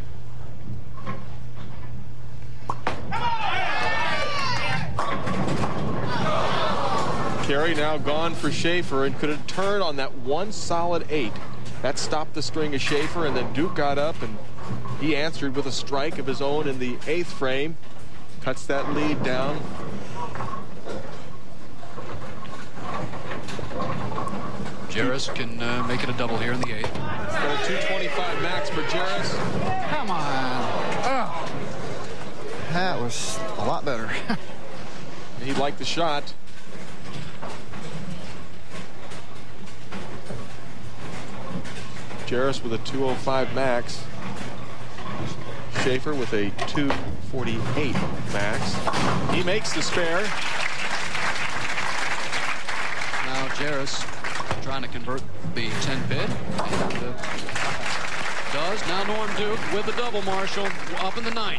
Carry now gone for Shafer, and could have turned on that one solid eight. That stopped the string of Shafer, and then Duke got up, and he answered with a strike of his own in the eighth frame. Cuts that lead down. Jaros can uh, make it a double here in the eighth. Got a two twenty-five max for Jaros. Come on. Oh. That was a lot better. He liked the shot. Jaros with a two oh five max. Shafer with a two forty-eight max. He makes the spare. Now Jaros trying to convert the ten pin. And, uh, does. Now Norm Duke with the double, Marshall, up in the ninth.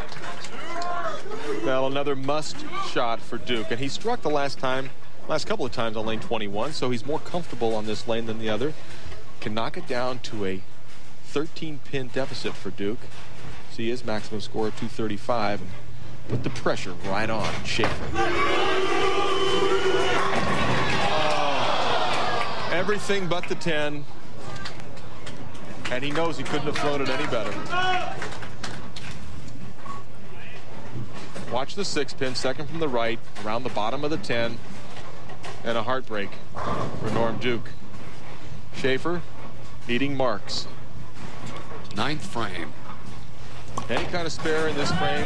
Well, another must shot for Duke. And he struck the last time, last couple of times on lane twenty-one, so he's more comfortable on this lane than the other. Can knock it down to a thirteen pin deficit for Duke. See his maximum score of two thirty-five. Put the pressure right on Shafer. Oh, everything but the ten. And he knows he couldn't have thrown it any better. Watch the six pin, second from the right, around the bottom of the ten. And a heartbreak for Norm Duke. Shafer needing marks. Ninth frame. Any kind of spare in this frame.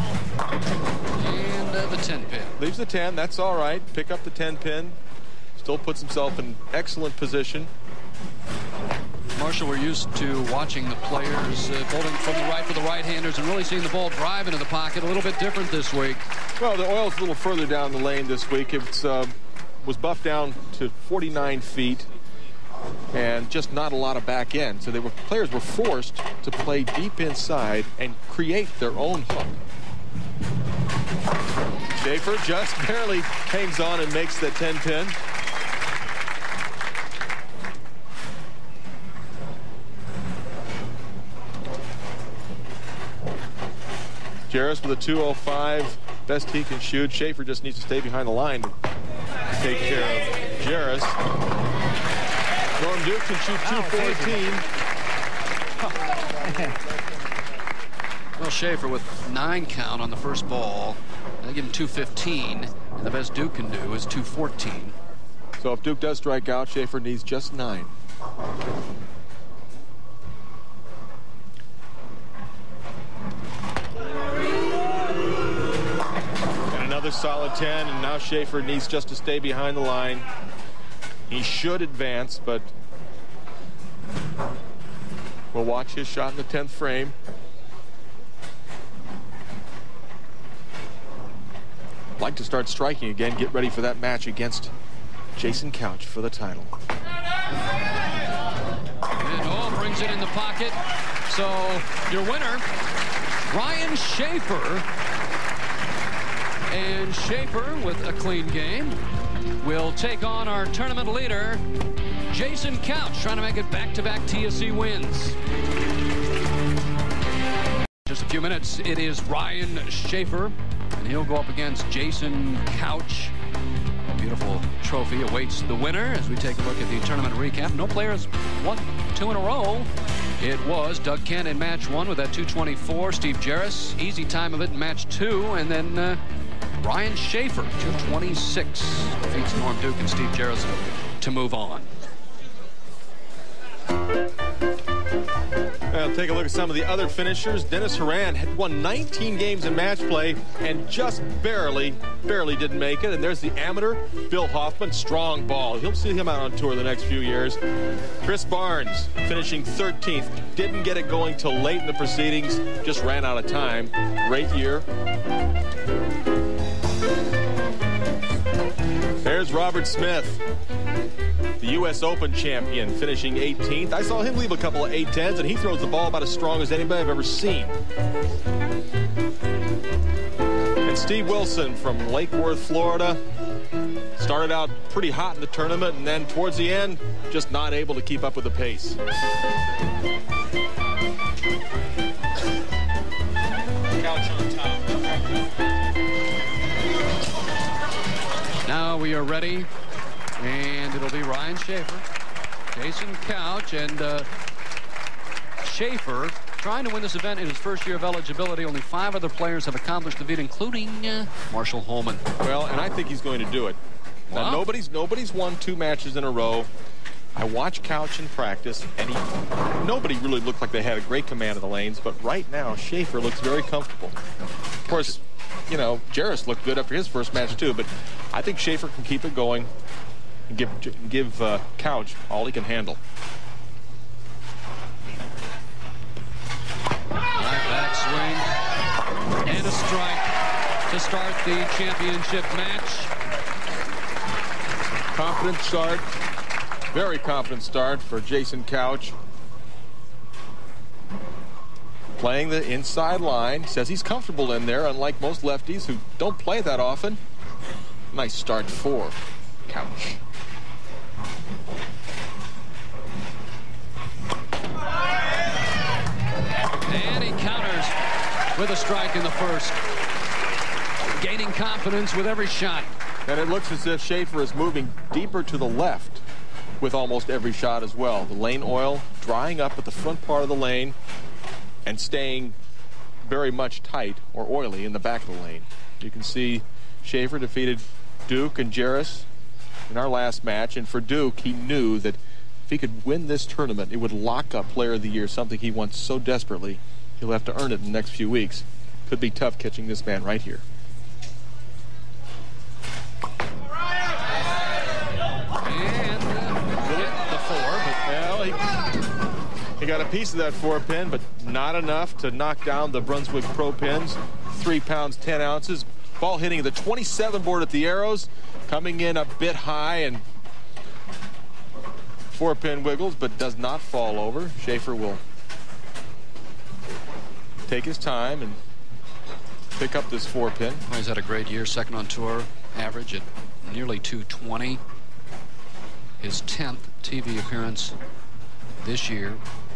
And uh, the ten pin. Leaves the ten, that's all right. Pick up the ten pin. Still puts himself in excellent position. Marshall, we're used to watching the players uh, bowling from the right for the right-handers and really seeing the ball drive into the pocket. A little bit different this week. Well, the oil's a little further down the lane this week. It uh, was buffed down to forty-nine feet. And just not a lot of back end. So they were players were forced to play deep inside and create their own hook. Shafer just barely hangs on and makes the ten pin. Jaros with a two oh five, best he can shoot. Shafer just needs to stay behind the line to take care of Jaros. Norm Duke can shoot two fourteen. Well, Shafer with nine count on the first ball. They give him two fifteen, and the best Duke can do is two fourteen. So if Duke does strike out, Shafer needs just nine. solid ten, and now Shafer needs just to stay behind the line. He should advance, but we'll watch his shot in the tenth frame. Like to start striking again, get ready for that match against Jason Couch for the title. And oh, brings it in the pocket. So your winner, Ryan Shafer. And Shafer, with a clean game, will take on our tournament leader, Jason Couch, trying to make it back-to-back T S C wins. Just a few minutes, it is Ryan Shafer, and he'll go up against Jason Couch. A beautiful trophy awaits the winner as we take a look at the tournament recap. No players won two in a row. It was Doug Kent in match one with that two twenty-four. Steve Jaros, easy time of it in match two. And then uh, Ryan Shafer, two twenty-six, defeats Norm Duke and Steve Jaros to move on. Well, take a look at some of the other finishers. Dennis Horan had won nineteen games in match play and just barely, barely didn't make it. And there's the amateur, Bill Hoffman, strong ball. He'll see him out on tour the next few years. Chris Barnes finishing thirteenth. Didn't get it going till late in the proceedings. Just ran out of time. Great year. There's Robert Smith, the U S Open champion, finishing eighteenth. I saw him leave a couple of eight tens, and he throws the ball about as strong as anybody I've ever seen. And Steve Wilson from Lake Worth, Florida, started out pretty hot in the tournament, and then towards the end, just not able to keep up with the pace. Couch on top. Now we are ready, and it'll be Ryan Shafer, Jason Couch, and uh, Shafer trying to win this event in his first year of eligibility. Only five other players have accomplished the feat, including uh, Marshall Holman. Well, and I think he's going to do it. Now, Wow. nobody's nobody's won two matches in a row. I watched Couch in practice, and he nobody really looked like they had a great command of the lanes. But right now, Shafer looks very comfortable. Of course, you know, Jaros looked good after his first match too. But I think Shafer can keep it going and give give uh, Couch all he can handle. Right back swing and a strike to start the championship match. Confident start, very confident start for Jason Couch. Playing the inside line, says he's comfortable in there, unlike most lefties who don't play that often. Nice start for Couch. And he counters with a strike in the first. Gaining confidence with every shot. And it looks as if Shafer is moving deeper to the left with almost every shot as well. The lane oil drying up at the front part of the lane and staying very much tight or oily in the back of the lane. You can see Shafer defeated Duke and Jaros in our last match, and for Duke, he knew that if he could win this tournament, it would lock up Player of the Year, something he wants so desperately. He'll have to earn it in the next few weeks. Could be tough catching this man right here. And uh, hit the four, but Well, he, he got a piece of that four pin, but not enough to knock down the Brunswick Pro pins. Three pounds, ten ounces. Ball hitting the twenty-seven board at the arrows, coming in a bit high, and four pin wiggles, but does not fall over. Shafer will take his time and pick up this four pin. well, he's had a great year, second on tour, average at nearly two twenty. His tenth T V appearance this year.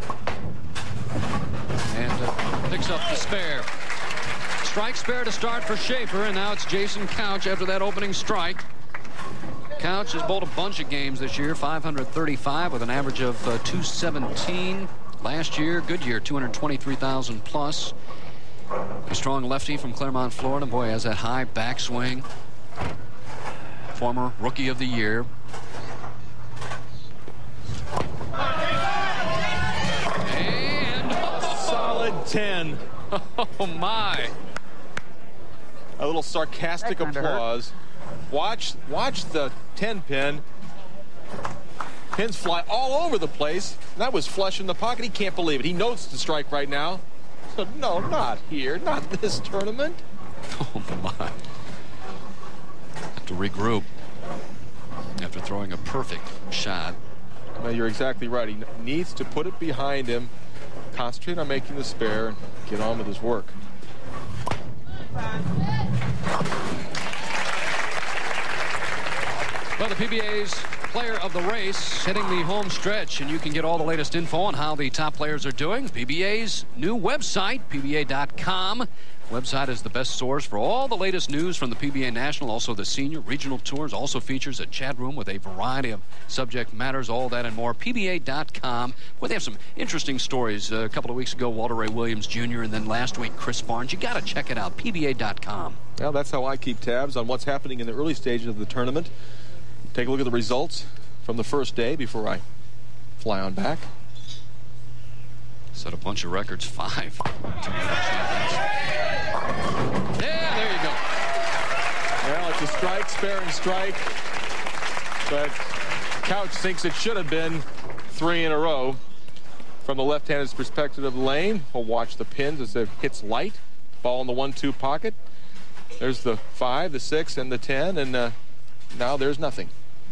And uh, picks up the spare. Strike spare to start for Shafer, and now it's Jason Couch after that opening strike. Couch has bowled a bunch of games this year, five hundred thirty-five with an average of uh, two seventeen. Last year, good year, two hundred twenty-three thousand plus. A strong lefty from Claremont, Florida. Boy, has that high backswing. Former Rookie of the Year. And Solid ten. oh my. A little sarcastic applause. Watch, watch the ten pin. Pins fly all over the place. That was flush in the pocket. He can't believe it. He knows to strike right now. So no, not here, not this tournament. Oh my! Have to regroup after throwing a perfect shot. No, you're exactly right. He needs to put it behind him, concentrate on making the spare, and get on with his work. Well, the P B A's player of the race hitting the home stretch, and you can get all the latest info on how the top players are doing. P B A's new website, P B A dot com. Website is the best source for all the latest news from the P B A National, also the senior regional tours. Also features a chat room with a variety of subject matters, all that and more. P B A dot com, where they have some interesting stories. Uh, a couple of weeks ago, Walter Ray Williams Junior, and then last week, Chris Barnes. You got to check it out, P B A dot com. Well, that's how I keep tabs on what's happening in the early stages of the tournament. Take a look at the results from the first day before I fly on back. Set a bunch of records, five. Yeah, there you go. Well, it's a strike, spare, and strike. But Couch thinks it should have been three in a row. From the left-handed's perspective of the lane, we'll watch the pins as it hits light. Ball in the one two pocket. There's the five, the six, and the ten, and uh, now there's nothing.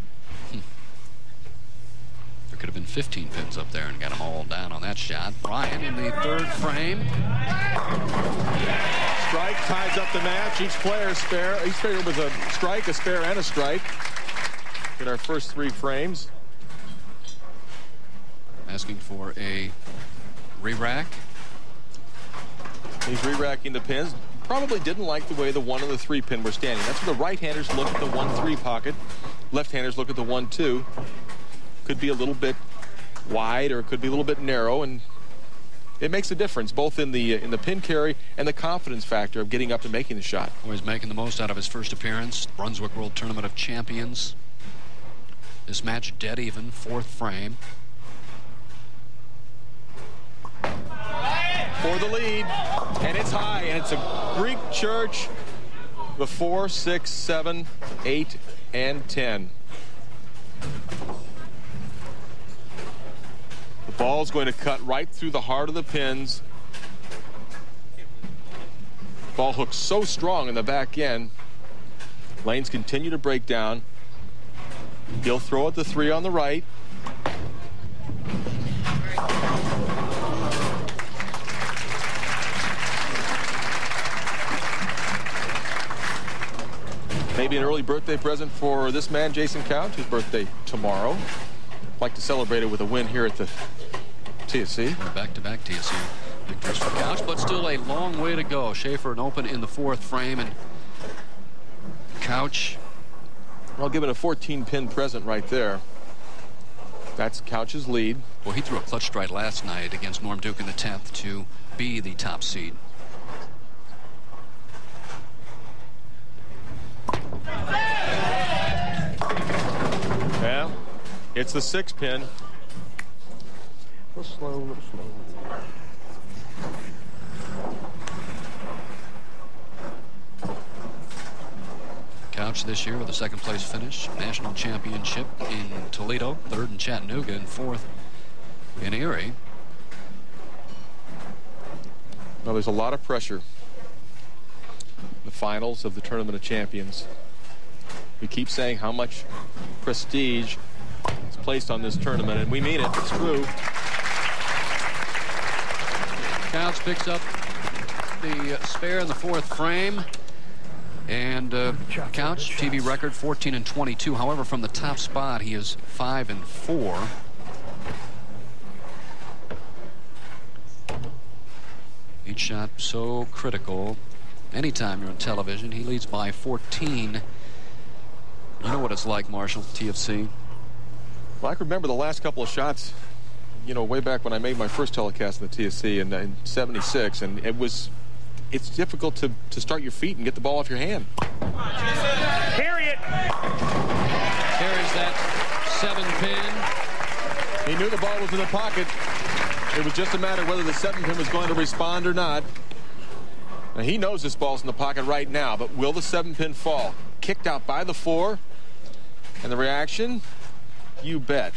There could have been fifteen pins up there and got them all down on that shot. Ryan in the third frame. Strike ties up the match. Each player spare. Each player with a strike, a spare, and a strike. In our first three frames. Asking for a re-rack. He's re-racking the pins. Probably didn't like the way the one and the three pin were standing. That's where the right-handers look at the one three pocket. Left-handers look at the one two. Could be a little bit wide or it could be a little bit narrow, and it makes a difference both in the in the pin carry and the confidence factor of getting up and making the shot. Well, he's making the most out of his first appearance. Brunswick World Tournament of Champions. This match dead even, fourth frame. For the lead, and it's high, and it's a Greek church. The four, six, seven, eight, and ten. The ball's going to cut right through the heart of the pins. Ball hooks so strong in the back end. Lanes continue to break down. He'll throw at the three on the right. Maybe an early birthday present for this man, Jason Couch, whose birthday tomorrow. Like to celebrate it with a win here at the T S C. Back-to-back T S C victories for Couch, but still a long way to go. Shafer and open in the fourth frame, and Couch. I'll give it a fourteen pin present right there. That's Couch's lead. Well, he threw a clutch strike last night against Norm Duke in the tenth to be the top seed. Yeah, it's the six pin. A little slow, a little slow. Couch this year with a second place finish. National championship in Toledo, third in Chattanooga, and fourth in Erie. Well, there's a lot of pressure. The finals of the Tournament of Champions. We keep saying how much prestige is placed on this tournament, and we mean it. It's true. Couch picks up the spare in the fourth frame. And uh, Couch, T V record fourteen and twenty-two. However, from the top spot, he is five and four. Each shot so critical. Anytime you're on television, he leads by fourteen. You know what it's like, Marshall, T F C. Well, I can remember the last couple of shots, you know, way back when I made my first telecast in the T S C in, in seventy-six, and it was, it's difficult to, to start your feet and get the ball off your hand. Carry it. Carries that seven pin. He knew the ball was in the pocket. It was just a matter whether the seven pin was going to respond or not. Now he knows this ball's in the pocket right now, but will the seven pin fall? Kicked out by the four. And the reaction? You bet.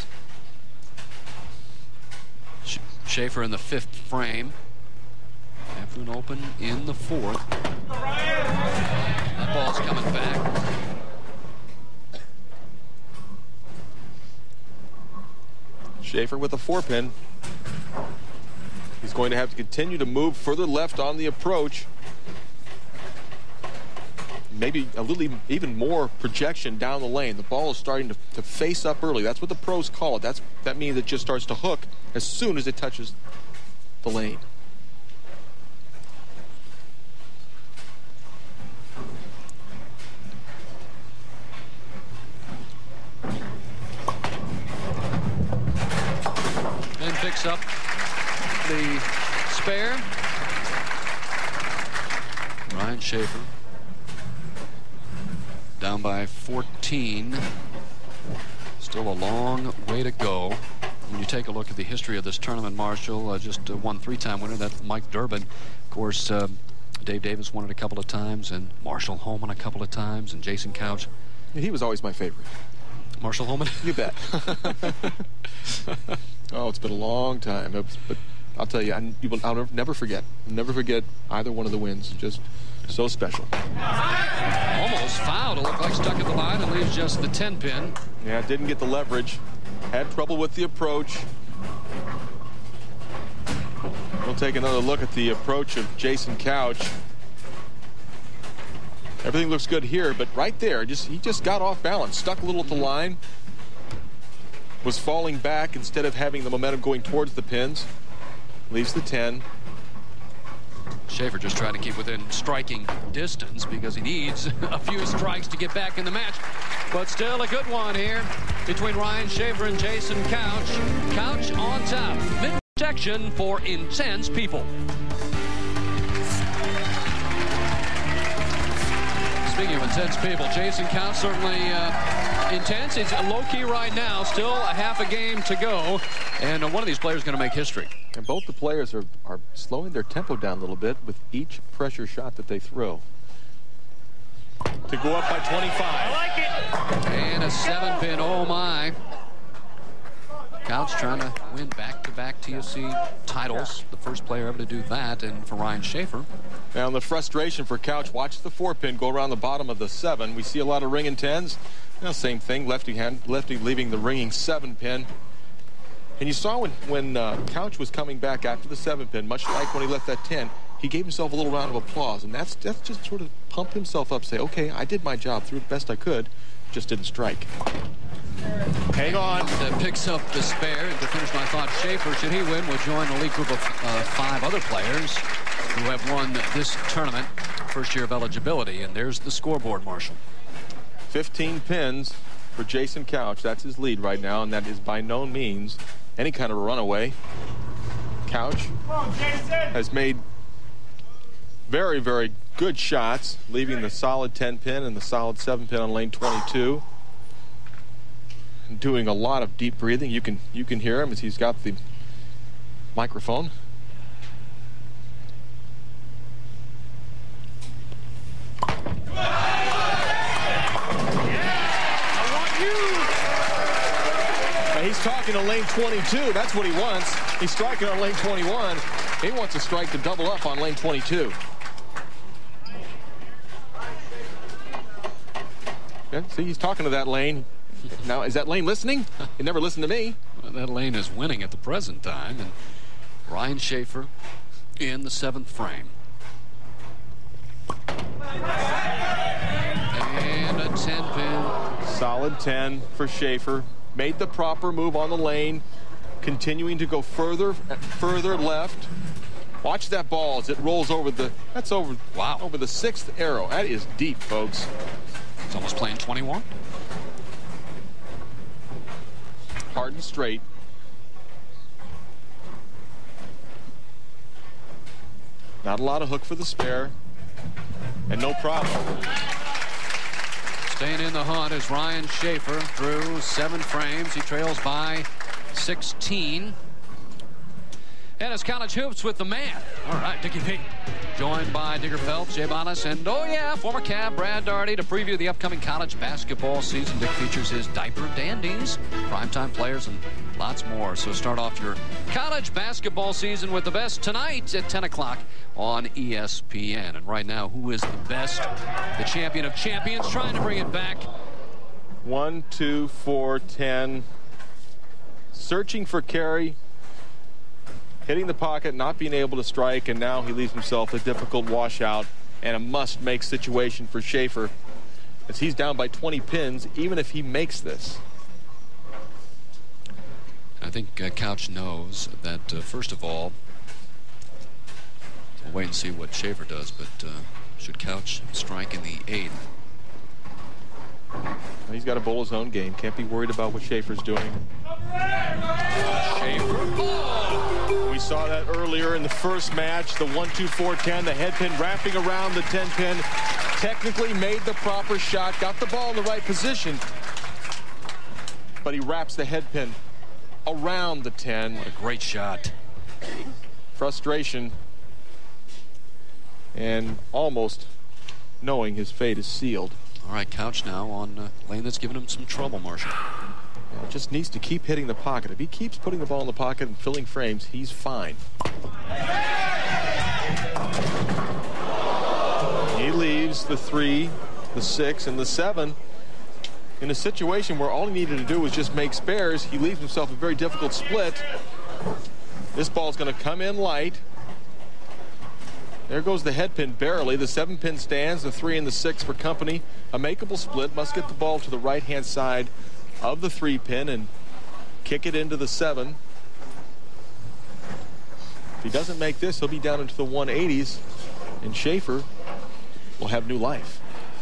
Sh Shafer in the fifth frame. After an open in the fourth. That ball's coming back. Shafer with a four pin. He's going to have to continue to move further left on the approach. Maybe a little even, even more projection down the lane. The ball is starting to, to face up early. That's what the pros call it. That's, that means it just starts to hook as soon as it touches the lane. And picks up the spare. Ryan Shafer down by fourteen. Still a long way to go. When you take a look at the history of this tournament, Marshall, uh, just uh, one three-time winner. That's Mike Durbin. Of course, uh, Dave Davis won it a couple of times, and Marshall Holman a couple of times, and Jason Couch. He was always my favorite. Marshall Holman? You bet. Oh, it's been a long time. It's, but I'll tell you, I, you will, I'll never forget. Never forget either one of the wins. Just so special. Almost fouled. It looked like stuck at the line and leaves just the ten pin. Yeah, didn't get the leverage. Had trouble with the approach. We'll take another look at the approach of Jason Couch. Everything looks good here, but right there, just he just got off balance, stuck a little at the line, was falling back instead of having the momentum going towards the pins. Leaves the ten. Shafer just trying to keep within striking distance because he needs a few strikes to get back in the match. But still a good one here between Ryan Shafer and Jason Couch. Couch on top. Mid-section for intense people. Speaking of intense people, Jason Couch certainly uh, intense. He's low-key right now. Still a half a game to go. And uh, one of these players is going to make history. And both the players are, are slowing their tempo down a little bit with each pressure shot that they throw. To go up by twenty-five. I like it. And a seven pin. Oh, my. Couch trying to win back-to-back T S C titles. The first player ever to do that. And for Ryan Shafer. Now, the frustration for Couch, watch the four pin go around the bottom of the seven. We see a lot of ringing tens. Now, same thing, lefty hand, lefty leaving the ringing seven pin. And you saw when, when uh, Couch was coming back after the seven pin, much like when he left that ten, he gave himself a little round of applause. And that's, that's just sort of pump himself up, say, okay, I did my job, threw it the best I could, just didn't strike. Hang on. That picks up the spare. And to finish my thought, Shafer, should he win, will join the league group of uh, five other players who have won this tournament, first year of eligibility. And there's the scoreboard, Marshall. fifteen pins for Jason Couch. That's his lead right now, and that is by no means any kind of a runaway. Couch has made very, very good shots, leaving the solid ten pin and the solid seven pin on lane twenty-two. Doing a lot of deep breathing. You can you can hear him as he's got the microphone. He's talking to lane twenty-two. That's what he wants. He's striking on lane twenty-one. He wants a strike to double up on lane twenty-two. Yeah, see, he's talking to that lane. Now, is that lane listening? He never listened to me. Well, that lane is winning at the present time. And Ryan Shafer in the seventh frame. And a ten pin. Solid ten for Shafer. Made the proper move on the lane, continuing to go further, further left. Watch that ball as it rolls over the, that's over, wow, over the sixth arrow. That is deep, folks. It's almost playing twenty-one. Hard and straight. Not a lot of hook for the spare, and no problem. Staying in the hunt is Ryan Shafer through seven frames. He trails by sixteen. And it's College Hoops with the man. All right, Dickie P. Joined by Digger Phelps, Jay Bonas, and, oh yeah, former Cab Brad Daugherty to preview the upcoming college basketball season. Dick features his diaper dandies, primetime players, and lots more. So start off your college basketball season with the best tonight at ten o'clock on E S P N. And right now, who is the best? The champion of champions, trying to bring it back. One, two, four, ten. Searching for carry. Hitting the pocket, not being able to strike, and now he leaves himself a difficult washout and a must-make situation for Shafer, as he's down by twenty pins, even if he makes this. I think uh, Couch knows that, uh, first of all, we'll wait and see what Shafer does, but uh, should Couch strike in the eighth? He's got to bowl his own game. Can't be worried about what Shafer's doing. Shafer. Oh! We saw that earlier in the first match. The one, two, four, ten. The head pin wrapping around the ten pin. Technically made the proper shot. Got the ball in the right position. But he wraps the head pin around the ten. What a great shot. Frustration. And almost knowing his fate is sealed. All right, Couch now on uh, lane that's giving him some trouble, Marshall. Yeah, just needs to keep hitting the pocket. If he keeps putting the ball in the pocket and filling frames, he's fine. He leaves the three, the six, and the seven in a situation where all he needed to do was just make spares. He leaves himself a very difficult split. This ball's going to come in light. There goes the head pin barely. The seven pin stands, the three and the six for company. A makeable split. Must get the ball to the right-hand side of the three pin and kick it into the seven. If he doesn't make this, he'll be down into the one eighties, and Shafer will have new life.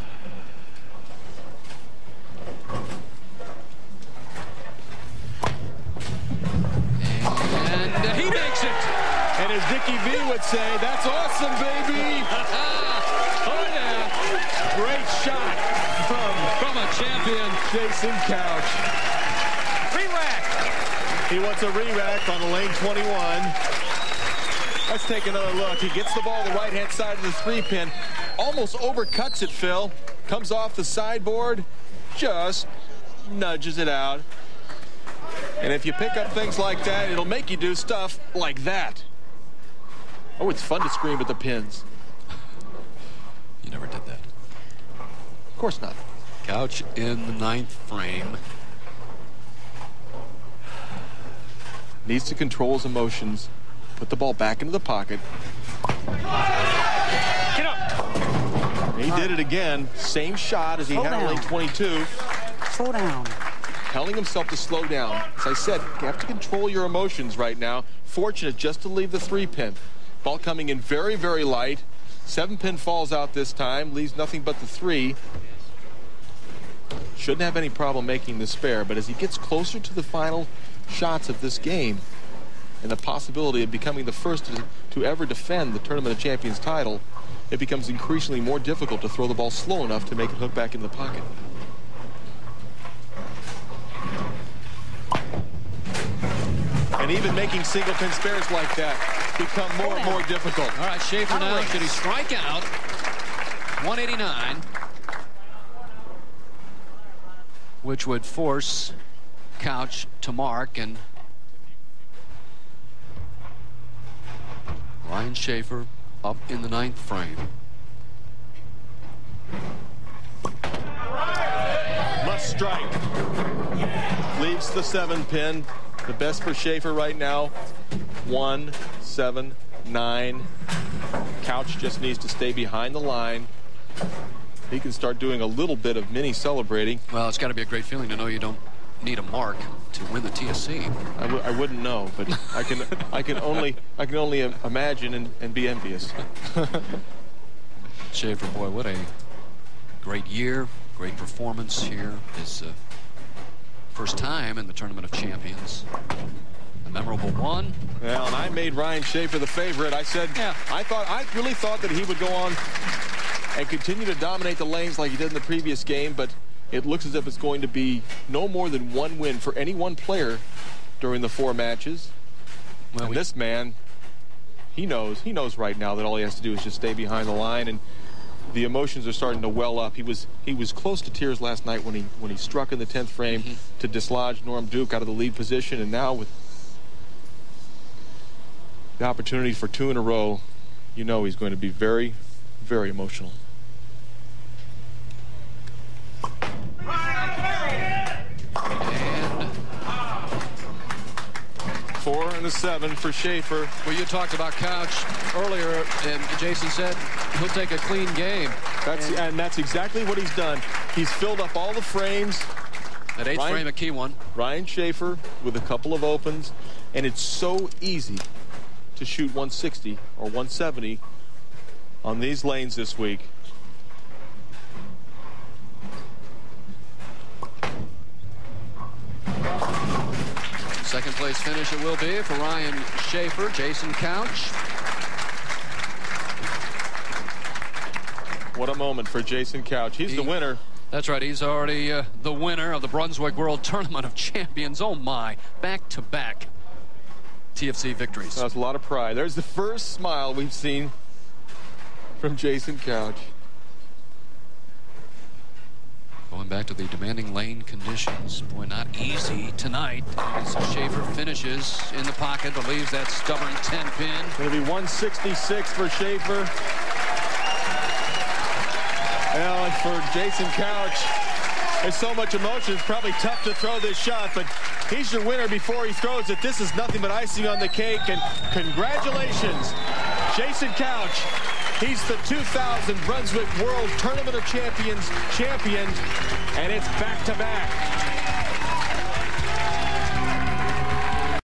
And uh, he makes it. And as Dickie V would say, that's awesome, baby. Oh, yeah. Great shot from, From a champion. Jason Couch. Re-rack. He wants a re-rack on the lane twenty-one. Let's take another look. He gets the ball on the right-hand side of the three pin. Almost overcuts it, Phil. Comes off the sideboard. Just nudges it out. And if you pick up things like that, it'll make you do stuff like that. Oh, it's fun to scream at the pins. You never did that. Of course not. Couch in the ninth frame. Needs to control his emotions. Put the ball back into the pocket. Get up. He did it again. Same shot as he Slow had on lane down. twenty-two. Slow down. Telling himself to slow down. As I said, you have to control your emotions right now. Fortunate just to leave the three pin. Ball coming in very, very light. Seven pin falls out this time. Leaves nothing but the three. Shouldn't have any problem making the spare. But as he gets closer to the final shots of this game and the possibility of becoming the first to, to ever defend the Tournament of Champions title, it becomes increasingly more difficult to throw the ball slow enough to make it hook back in the pocket. And even making single pin spares like that become more and more difficult. All right, Shafer now, should he strike out? one eighty-nine. Which would force Couch to mark, and Ryan Shafer up in the ninth frame. Must strike. Leaves the seven pin. The best for Shafer right now, one, seven, nine. Couch just needs to stay behind the line. He can start doing a little bit of mini celebrating. Well, it's got to be a great feeling to know you don't need a mark to win the T S C. I, w I wouldn't know, but I can I can only I can only imagine and, and be envious. Shafer, boy, what a great year, great performance here. His uh, first time in the Tournament of Champions. A memorable one. Well, and I made Ryan Shafer the favorite. I said, yeah. I thought I really thought that he would go on and continue to dominate the lanes like he did in the previous game, but it looks as if it's going to be no more than one win for any one player during the four matches. Well, and we, this man he knows. He knows right now that all he has to do is just stay behind the line, and the emotions are starting to well up. He was he was close to tears last night when he when he struck in the tenth frame mm-hmm. to dislodge Norm Duke out of the lead position, and now with the opportunity for two in a row, you know he's going to be very, very emotional. And four and a seven for Shafer. Well, you talked about Couch earlier, and Jason said he'll take a clean game. That's and, and that's exactly what he's done. He's filled up all the frames. That eighth Ryan, frame, a key one. Ryan Shafer with a couple of opens, and it's so easy to shoot one sixty or one seventy on these lanes this week. Second place finish it will be for Ryan Shafer. Jason Couch. What a moment for Jason Couch. He's he, the winner. That's right. He's already uh, the winner of the Brunswick World Tournament of Champions. Oh, my. Back-to-back T F C victories. That's a lot of pride. There's the first smile we've seen from Jason Couch. Going back to the demanding lane conditions. Boy, not easy tonight as Shafer finishes in the pocket, but leaves that stubborn ten pin. It'll be one sixty-six for Shafer. Well, and for Jason Couch, there's so much emotion, it's probably tough to throw this shot, but he's your winner before he throws it. This is nothing but icing on the cake, and congratulations, Jason Couch. He's the two thousand Brunswick World Tournament of Champions champion, and it's back-to-back.